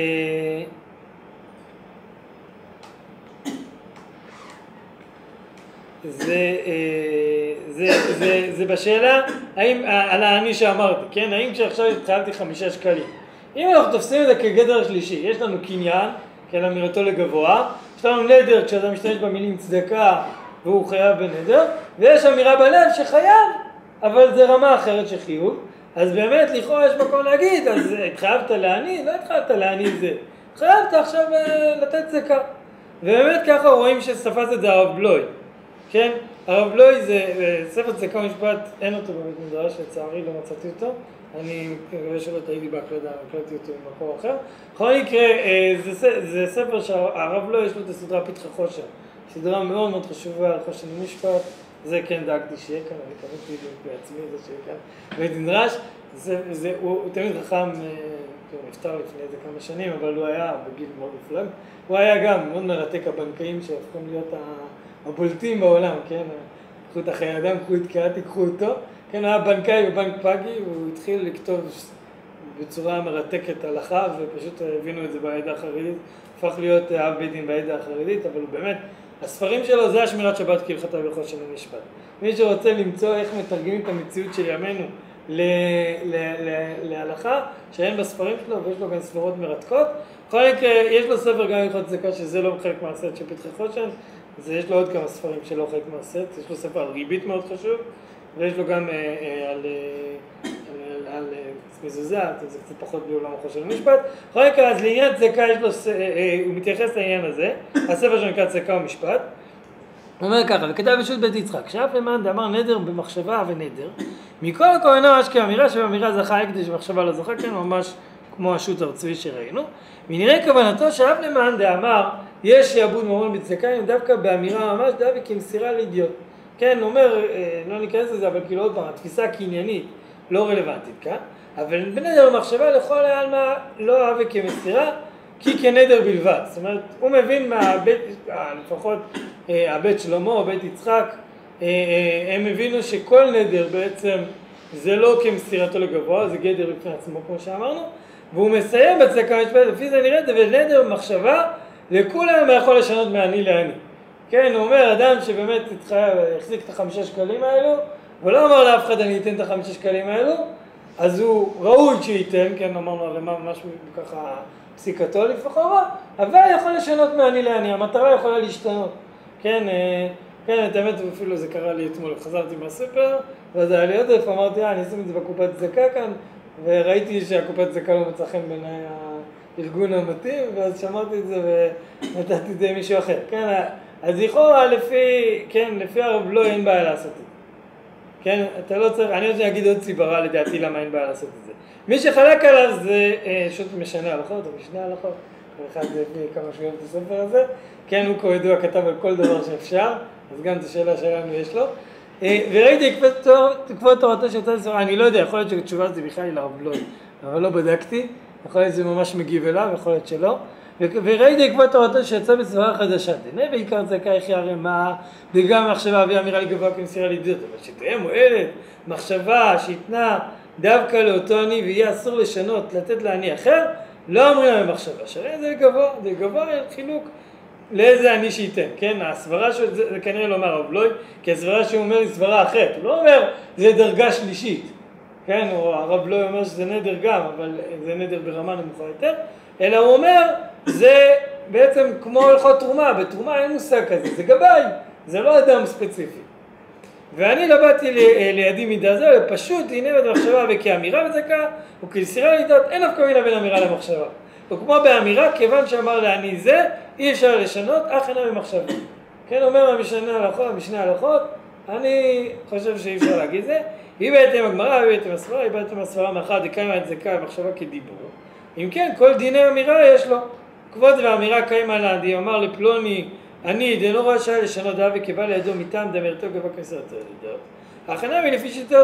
זה, זה, זה, זה בשאלה האם, על העני שאמרתי, כן? האם כשעכשיו התחייבתי חמישה שקלים, אם אנחנו תופסים את זה כגדר שלישי, יש לנו קניין, כן, אמירתו לגבוה, יש לנו נדר כשאתה משתמש במילים צדקה והוא חייב בנדר, ויש אמירה בלב שחייב, אבל זה רמה אחרת של חיוב, אז באמת לכאורה יש מקום להגיד, אז התחייבת לעני, לא התחייבת לעני זה, התחייבת עכשיו לתת צדקה, ובאמת ככה רואים שתפס את זה הרב בלוי. כן, הרב בלוי זה ספר צדקה ומשפט, אין אותו בבית מדרש, לצערי לא מצאתי אותו, אני מקווה שלא תהיתי בהקלדה, הקלטתי אותו במקור אחר. בכל מקרה, זה, זה ספר שהרב בלוי יש לו את הסדרה פתחי חושן, סדרה מאוד מאוד חשובה על חושן ומשפט, זה כן דאגתי שיהיה כאן, אני קראתי בעצמי זה שיהיה כאן בית מדרש, זה, זה, הוא, הוא תמיד חכם, הוא נפטר לפני איזה כמה שנים, אבל הוא היה בגיל מאוד מפלג, הוא היה גם מאוד מרתק הבנקאים שהפכים להיות ה... הבולטים בעולם, כן, קחו את החיי אדם, קחו את קהת, תיקחו אותו, כן, היה בנקאי בבנק פאגי, והוא התחיל לכתוב בצורה מרתקת הלכה, ופשוט הבינו את זה בעדה החרדית, הפך להיות אב בית דין בעדה החרדית, אבל הוא באמת, הספרים שלו זה השמירת שבת כהלכתה וחושן ומשפט. מי שרוצה למצוא איך מתרגמים את המציאות של ימינו להלכה, שאין בספרים שלו, ויש לו גם ספרות מרתקות, בכל מקרה, יש לו ספר גם הלכות צדקה, שזה לא חלק מהסט של פתחי חושן, אז יש לו עוד כמה ספרים שלא חלק מהסט, יש לו ספר על ריבית מאוד חשוב, ויש לו גם אה, אה, על, אה, על, על אה, מזוזה, זה קצת פחות בעולם החושן ומשפט. בכל מקרה, אז לעניין צדקה יש לו, אה, אה, הוא מתייחס לעניין הזה, הספר שנקרא צדקה ומשפט. הוא אומר ככה, וכתב בשו"ת בית יצחק, שאף למען דאמר נדר במחשבה ונדר, מכל הכל אינו ממש כאמירה שבאמירה זכה הקדש במחשבה לא זכה, כן, ממש כמו השו"ת הרצוי שראינו. ונראה כוונתו שאף למען דאמר יש שיעבוד ממון בצדקה, דווקא באמירה ממש דווקא כמסירה לאידיוט. כן, הוא אומר, לא ניכנס לזה, אבל כאילו עוד פעם, התפיסה הקניינית לא רלוונטית כאן, אבל בנדר במחשבה לכל העלמא לא אהבה כמסירה, כי כנדר בלבד. זאת אומרת, הוא מבין מהבית, לפחות הבית שלמה או בית יצחק, הם הבינו שכל נדר בעצם זה לא כמסירתו לגבוה, זה גדר בפני עצמו כמו שאמרנו, והוא מסיים בצדקה ומשפט, לפי זה נראה, ונדר במחשבה, לכולם יכול לשנות מעני לעני. כן, הוא אומר, אדם שבאמת החזיק את החמישה שקלים האלו, ולא אמר לאף אחד אני אתן את החמישה שקלים האלו, אז הוא ראוי שייתן, כן, אמרנו הרי ממש ככה פסיקתו לפחות, אבל יכול לשנות מעני לעני, המטרה יכולה להשתנות. כן, כן, את האמת אפילו זה קרה לי אתמול, חזרתי מהסופר, ואז היה לי עודף, אמרתי, אה, אני אשים את זה בקופת צדקה כאן, וראיתי שהקופת צדקה לא מצא חן בעיניי הארגון המתאים, ואז שמרתי את זה ונתתי את זה למישהו אחר. כן, אז לכאורה לפי, כן, לפי הרב לא אין בעיה לעשות את זה. כן, אתה לא צריך, אני רוצה להגיד עוד סיברה לדעתי למה אין בעיה לעשות את זה. מי שחלק עליו זה שו"ת משנה הלכות או משנה הלכות, אחד לפני כמה שבועות את הספר הזה, כן, הוא כידוע כתב על כל דבר שאפשר, אז גם את השאלה שלנו יש לו. וראיתי כבוד תורתו שיצא לספר, אני לא יודע, יכול להיות שהתשובה זה בכלל לרב בלוי, אבל לא בדקתי. יכול להיות שזה ממש מגיב אליו, יכול להיות שלא. וראיתי עקבות תורתו שיצא בסברה חדשה, דנה בעיקר צדקה יחי ערימה, וגם מחשבה אבי אמירה לגבוה כמסירה לידיעות, אבל שתהיה מועלת, מחשבה שיתנה דווקא לאותו אני ויהיה אסור לשנות, לתת לעני אחר, לא אומרים להם מחשבה, שרי זה גבוה, זה גבוה חילוק לאיזה אני שייתן, כן? הסברה של זה, זה כנראה לא אומר הרב בלוי, כי הסברה שהוא אומר היא סברה אחרת, הוא לא אומר זה דרגה שלישית, כן? או הרב בלוי אומר שזה נדר גם, אבל זה נדר ברמה נמוכה יותר, אלא הוא אומר, זה בעצם כמו הלכות תרומה, בתרומה אין מושג כזה, זה גבאי, זה לא אדם ספציפי. ואני לבאתי לידי מידה זה, ופשוט הנה את המחשבה וכאמירה וזכה, וכמסירה לידיעות, אין אף קמינה בין אמירה למחשבה. וכמו באמירה, כיוון שאמר לעני זה, אי אפשר לשנות, אך אינה במחשבה. כן, אומר המשנה הלכות, המשנה הלכות, אני חושב שאי אפשר להגיד זה. היא בעצם הגמרא, היא בעצם הסברה, היא בעצם הסברה מאחד, דקיימה את זכה במחשבה כדיבור. אם כן, כל דיני אמירה יש לו. כבוד ואמירה קיימה לעדי, אמר לפלוני, אני דנו רשאי לשנות דעה וקיבל לידו מטעם דאמירתו גבוה כמסירתו לידיעות. הכנה מלפי שיטות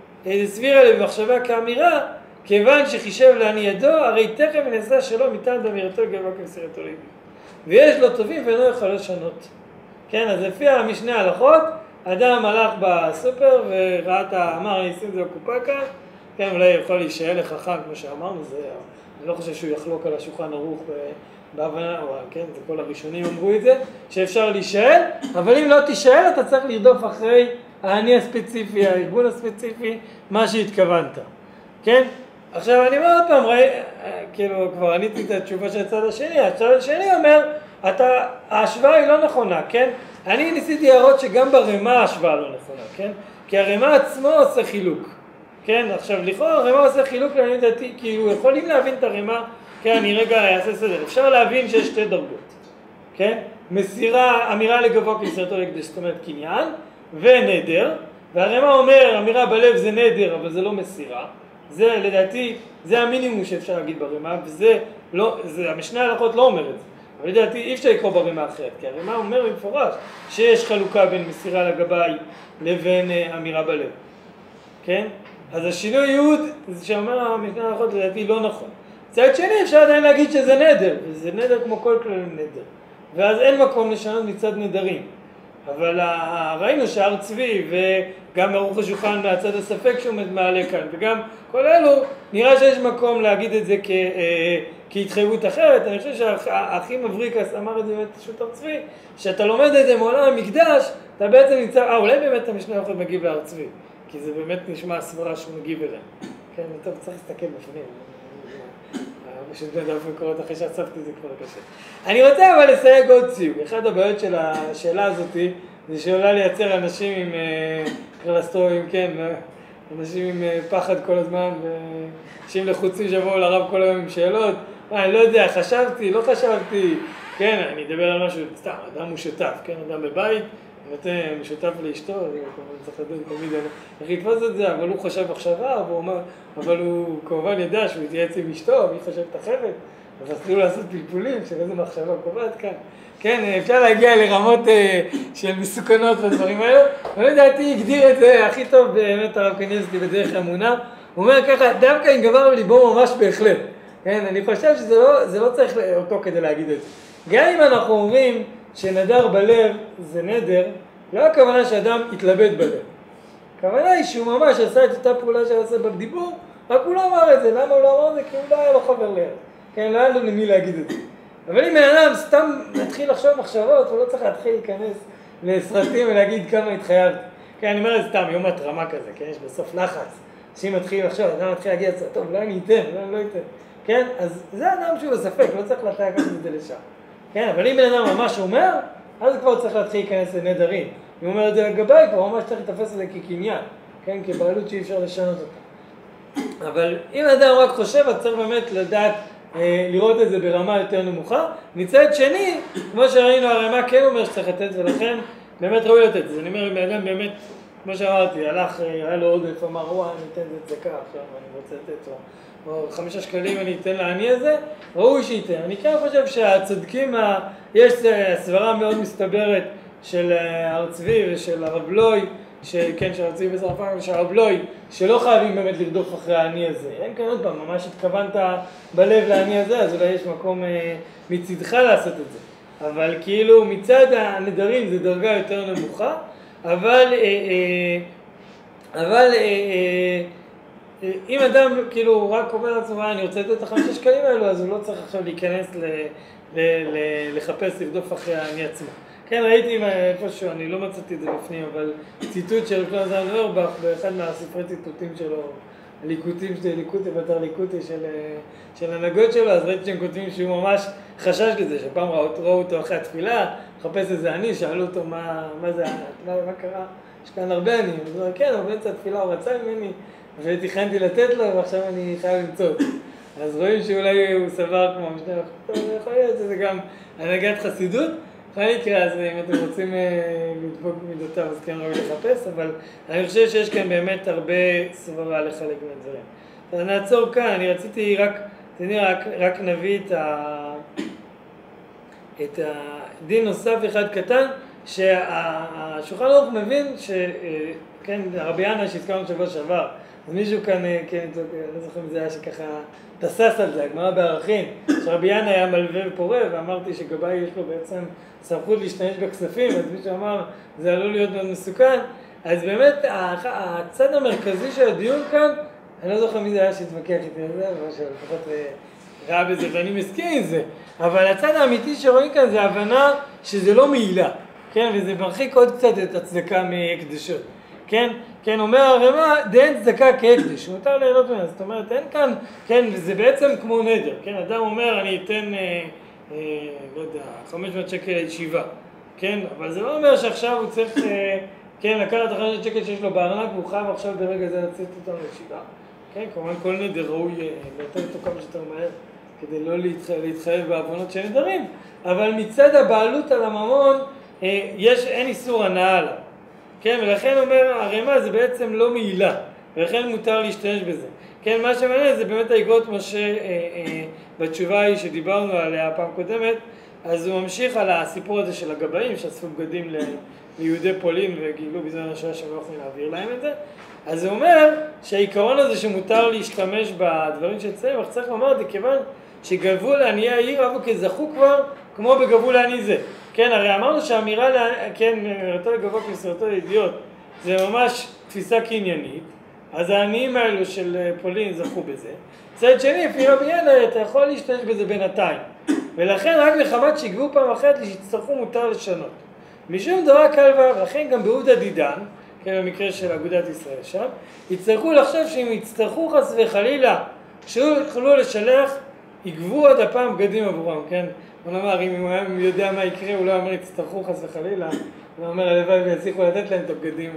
סבירה לי במחשבה כאמירה, כיוון שחישב לעני ידו, הרי תכף נעשה שלא מטעם דאמירתו גבוה כמסירתו לידיעות. ויש לו טובים ואינו יכול לשנות. כן, אז לפי המשנה ההלכות, אדם הלך בסופר וראה את האמר ניסים זה קופקה, כן, אולי יכול להישאל לחכם, כמו שאמרנו, זה, אני לא חושב שהוא יחלוק על השולחן ערוך בהבנה, או, כן, זה כל הראשונים אמרו את זה, שאפשר להישאל, אבל אם לא תישאל, אתה צריך לרדוף אחרי העני הספציפי, הארגון הספציפי, מה שהתכוונת, כן? עכשיו, אני אומר עוד פעם, ראי, כאילו, כבר עניתי את התשובה של הצד השני, הצד השני אומר, אתה, ההשוואה היא לא נכונה, כן? אני ניסיתי להראות שגם ברמה ההשוואה לא נכונה, כן? כי הרמה עצמו עושה חילוק, כן? עכשיו, לכאורה הרמה עושה חילוק לעניות דעתי, כי הוא יכולים להבין את הרמה, כן, אני רגע אעשה סדר, אפשר להבין שיש שתי דרגות, כן? מסירה, אמירה לגבוה כמסירתו לקדש, זאת אומרת קניין, ונדר, והרמה אומר, אמירה בלב זה נדר, אבל זה לא מסירה, זה לדעתי, זה המינימום שאפשר להגיד ברמה, וזה לא, זה, המשנה ההלכות לא אומר את זה. אבל לדעתי אי אפשר לקרוא ברמה אחרת, כי הרמה אומר במפורש שיש חלוקה בין מסירה לגבאי לבין uh, אמירה בלב. כן? אז השינוי ייעוד, זה שאומר המשנה ההלכות לדעתי לא נכון. צד שני אפשר עדיין להגיד שזה נדר, וזה נדר כמו כל כלל נדר. ואז אין מקום לשנות מצד נדרים. אבל ראינו שהר צבי וגם ערוך השולחן מהצד הספק שהוא מעלה כאן, וגם כל אלו נראה שיש מקום להגיד את זה כ, כהתחייבות אחרת. אני חושב שהאחים אבריקס אמר את זה באמת פשוט הר צבי, שאתה לומד את זה מעולם המקדש, אתה בעצם נמצא, אה אולי באמת המשנה יכול מגיב להר צבי, כי זה באמת נשמע הסברה שהוא מגיב אליה. כן, טוב, צריך להסתכל בפנים. פשוט בדף מקורות אחרי שאספתי זה כבר קשה. אני רוצה אבל לסייג עוד ציוג. אחד הבעיות של השאלה הזאת זה שעולה לייצר אנשים עם קרלסטרואים, כן, אנשים עם פחד כל הזמן, ואנשים לחוצים שבואו לרב כל היום עם שאלות. אני לא יודע, חשבתי, לא חשבתי, כן, אני אדבר על משהו, סתם, אדם הוא שותף, כן, אדם בבית, נותן משותף לאשתו, צריך לדעת תמיד איך לתפוס את זה, אבל הוא חשב מחשבה, אבל הוא כמובן ידע שהוא יתייעץ עם אשתו, והיא חשבת אחרת, אז אסור לעשות פלפולים של איזה מחשבה קובעת כאן. כן, אפשר להגיע לרמות של מסוכנות בדברים האלו, אבל לדעתי הגדיר את זה הכי טוב באמת הרב קניבסקי בדרך האמונה, הוא אומר ככה, דווקא אם גבר בליבו ממש בהחלט, כן, אני חושב שזה לא, זה לא צריך אותו כדי להגיד את זה. גם אם אנחנו אומרים שנדר בלב זה נדר, לא הכוונה שאדם יתלבט בלב. הכוונה היא שהוא ממש עשה את אותה פעולה שעשה בדיבור, רק הוא לא אמר את זה. למה הוא לא אמר את זה? כי הוא לא היה לו חבר ליד. כן, לא היה לו למי להגיד את זה. אבל אם האדם סתם מתחיל לחשוב מחשבות, הוא לא צריך להתחיל להיכנס לסרטים ולהגיד כמה התחייבתי. כן, אני אומר את זה סתם, יום התרמה כזה, כן, יש בסוף לחץ. שאם מתחיל לחשוב, אדם מתחיל להגיד, טוב, אולי אני אתן, אולי אני לא אתן. כן, אז זה אדם שהוא בספק, לא צריך לקחת את זה לשם. כן, אבל אם בן אדם ממש אומר, אז כבר צריך להתחיל להיכנס לנדרים. אם הוא אומר את זה לגבי, כבר ממש צריך לתפס את זה כקניין, כן, כבעלות שאי אפשר לשנות אותה. אבל אם אדם רק חושב, אז צריך באמת לדעת, אה, לראות את זה ברמה יותר נמוכה. מצד שני, כמו שראינו, הרמה כן אומר שצריך לתת, ולכן באמת ראוי לתת. אז אני אומר, אם האדם באמת, כמו שאמרתי, הלך, היה לו עודף, אמר, וואה, אני אתן את זה צדקה, עכשיו אני רוצה לתת לו. או חמישה שקלים אני אתן לעני הזה, ראוי שייתן. אני כן חושב שהצדקים, ה... יש סברה מאוד מסתברת של הר צבי ושל הרב בלוי, שכן, שרצוי בזרפם ושהרבלוי, שלא חייבים באמת לרדוף אחרי העני הזה. אין כאן עוד פעם, ממש התכוונת בלב לעני הזה, אז אולי יש מקום אה, מצדך לעשות את זה. אבל כאילו מצד הנדרים זה דרגה יותר נמוכה, אבל, אה, אה, אבל אה, אה, אם אדם כאילו רק אומר לעצמו, אני רוצה לתת את החמישה שקלים האלו, אז הוא לא צריך עכשיו להיכנס ל, ל, ל, לחפש, לבדוף אחרי העני עצמו. כן, ראיתי איפשהו, אני לא מצאתי את זה בפנים, אבל ציטוט של קלון זן אורבך באחד מהספרי ציטוטים שלו, ליקוטים, ליקוטי, באתר ליקוטי של, של הנהגות שלו, אז ראיתי שהם כותבים שהוא ממש חשש לזה, שפעם ראו, ראו אותו אחרי התפילה, חפש איזה עני, שאלו אותו מה, מה זה, מה, מה קרה, יש כאן הרבה עני, הוא אומר, כן, אבל באמצע התפילה הוא רצה ממני, ותכננתי לתת לו, ועכשיו אני חייב למצוא אותו. אז רואים שאולי הוא סבר כמו המשנה, טוב, יכול להיות שזה גם הנהגת חסידות, בכל מקרה, אז אם אתם רוצים לדבוק מידותיו, אז כן ראוי לחפש, אבל אני חושב שיש כאן באמת הרבה סברה לחלק מהדברים. אז נעצור כאן, אני רציתי רק, תראי, רק, רק נביא את, ה... את הדין נוסף אחד קטן, שהשולחן ערוך מבין שכן, רבי ינא שהזכרנו שבוע שעבר, אז מישהו כאן, כן, לא זוכר אם זה היה שככה תסס על זה, הגמרא בערכין, שרבי ינא היה מלווה ופורה, ואמרתי שגבאי יש לו בעצם סמכות להשתמש בכספים, אז מישהו אמר, זה עלול להיות מאוד מסוכן, אז באמת הצד המרכזי של הדיון כאן, אני לא זוכר מי זה היה שהתווכח איתי על זה, אבל שלפחות ראה בזה ואני מסכים עם זה, אבל הצד האמיתי שרואים כאן זה הבנה שזה לא מעילה, כן, וזה מרחיק עוד קצת את הצדקה מהקדשות. כן, כן, אומר הרמ"א, דאין צדקה כהקדש, הוא מותר ליהנות ממנו, זאת אומרת, אין כאן, כן, וזה בעצם כמו נדר, כן, אדם אומר, אני אתן, אה, אה, לא יודע, חמש מאות שקל לישיבה, כן, אבל זה לא אומר שעכשיו הוא צריך, אה, כן, לקחת חמש מאות שקל שיש לו בארנק, והוא חייב עכשיו ברגע זה לצאת אותנו לישיבה, כן, כמובן כל נדר ראוי לתת אותו כמה שיותר מהר, כדי לא להתחייב, להתחייב בעוונות של נדרים, אבל מצד הבעלות על הממון, אה, יש, אין איסור הנאה עליו. כן, ולכן אומר הרמ"א זה בעצם לא מעילה, ולכן מותר להשתמש בזה. כן, מה שמעניין זה באמת האגרות משה אה, אה, בתשובה ההיא שדיברנו עליה פעם קודמת, אז הוא ממשיך על הסיפור הזה של הגבאים שאספו בגדים ל, ליהודי פולין וגילו בזמן השואה שהם לא יכולים להעביר להם את זה. אז הוא אומר שהעיקרון הזה שמותר להשתמש בדברים שאצלם, אך צריך לומר את זה כיוון שגבו לעניי העיר אבו כזכו כבר כמו בגבו לעני זה. כן, הרי אמרנו שהאמירה, כן, מרתו לגבו כמסרתו לידיעות, זה ממש תפיסה קניינית, אז העניים האלו של פולין זכו בזה. צד שני, לפי רבי ינא, אתה יכול להשתמש בזה בינתיים, ולכן רק לחמת שיגבו פעם אחת שיצטרכו מותר לשנות. משום דבר קל ורב, לכן גם בעודה דידן, כן, במקרה של אגודת ישראל שם, יצטרכו לחשוב שאם יצטרכו חס וחלילה, כשיוכלו לשלח, יגבו עוד הפעם בגדים עבורם, כן? הוא אמר, אם הוא יודע מה יקרה, הוא לא אומר, יצטרכו חס וחלילה. הוא אומר, הלוואי ויצליחו לתת להם את הבגדים.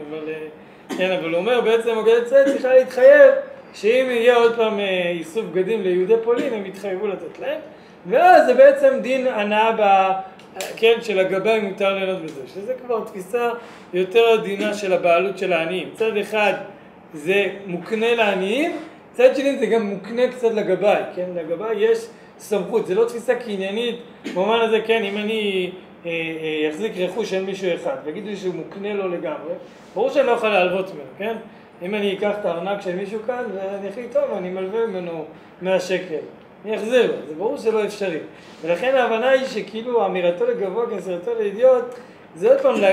כן, אבל הוא אומר, בעצם אגודת ישראל צריכה להתחייב, שאם יהיה עוד פעם איסוף בגדים ליהודי פולין, הם יתחייבו לתת להם. ואז זה בעצם דין הנאה ב... כן, של הגבאי מותר ליהנות בזה. שזה כבר תפיסה יותר עדינה של הבעלות של העניים. צד אחד זה מוקנה לעניים, צד שני זה גם מוקנה קצת לגבאי. כן, לגבאי יש... סמכות, זה לא תפיסה קניינית, במובן הזה, כן, אם אני אה, אה, אחזיק רכוש של מישהו אחד, ויגידו לי שהוא מוקנה לו לגמרי, ברור שאני לא יכול להלוות ממנו, כן? אם אני אקח את הארנק של מישהו כאן, ואני אחליט, טוב, אני מלווה ממנו מאה שקל, אני אחזיר לו, זה ברור שלא אפשרי. ולכן ההבנה היא שכאילו אמירתו לגבוה, כנסרתו לידיעות, זה עוד פעם,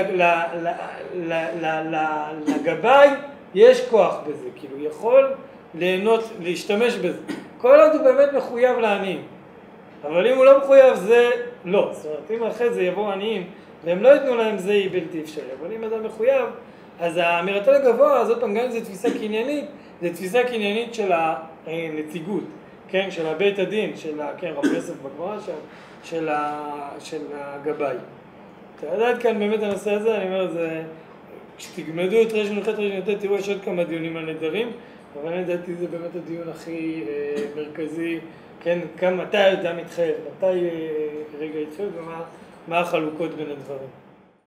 לגבאי יש כוח בזה, כאילו יכול ליהנות, להשתמש בזה. כל עוד הוא באמת מחויב לעניים. אבל אם הוא לא מחויב זה לא. זאת אומרת, אם אחרי זה יבואו עניים והם לא ייתנו להם זה היא בלתי אפשרי. אבל אם אדם מחויב, אז האמירתו לגבוה, אז עוד פעם גם אם זו תפיסה קניינית, זו תפיסה קניינית של הנציגות, כן? של הבית הדין, של כן, רב יוסף בגמרא, של, של, של הגבאי. אתה יודעת כאן באמת הנושא הזה, אני אומר, זה, כשתגמדו את רשת מלכת רשת מלכת, תראו יש עוד כמה דיונים על נדרים, אבל אני לדעתי זה באמת הדיון הכי אה, מרכזי, כן, כאן, מתי האדם מתחייב, מתי אה, רגע התחייב ומה מה החלוקות בין הדברים.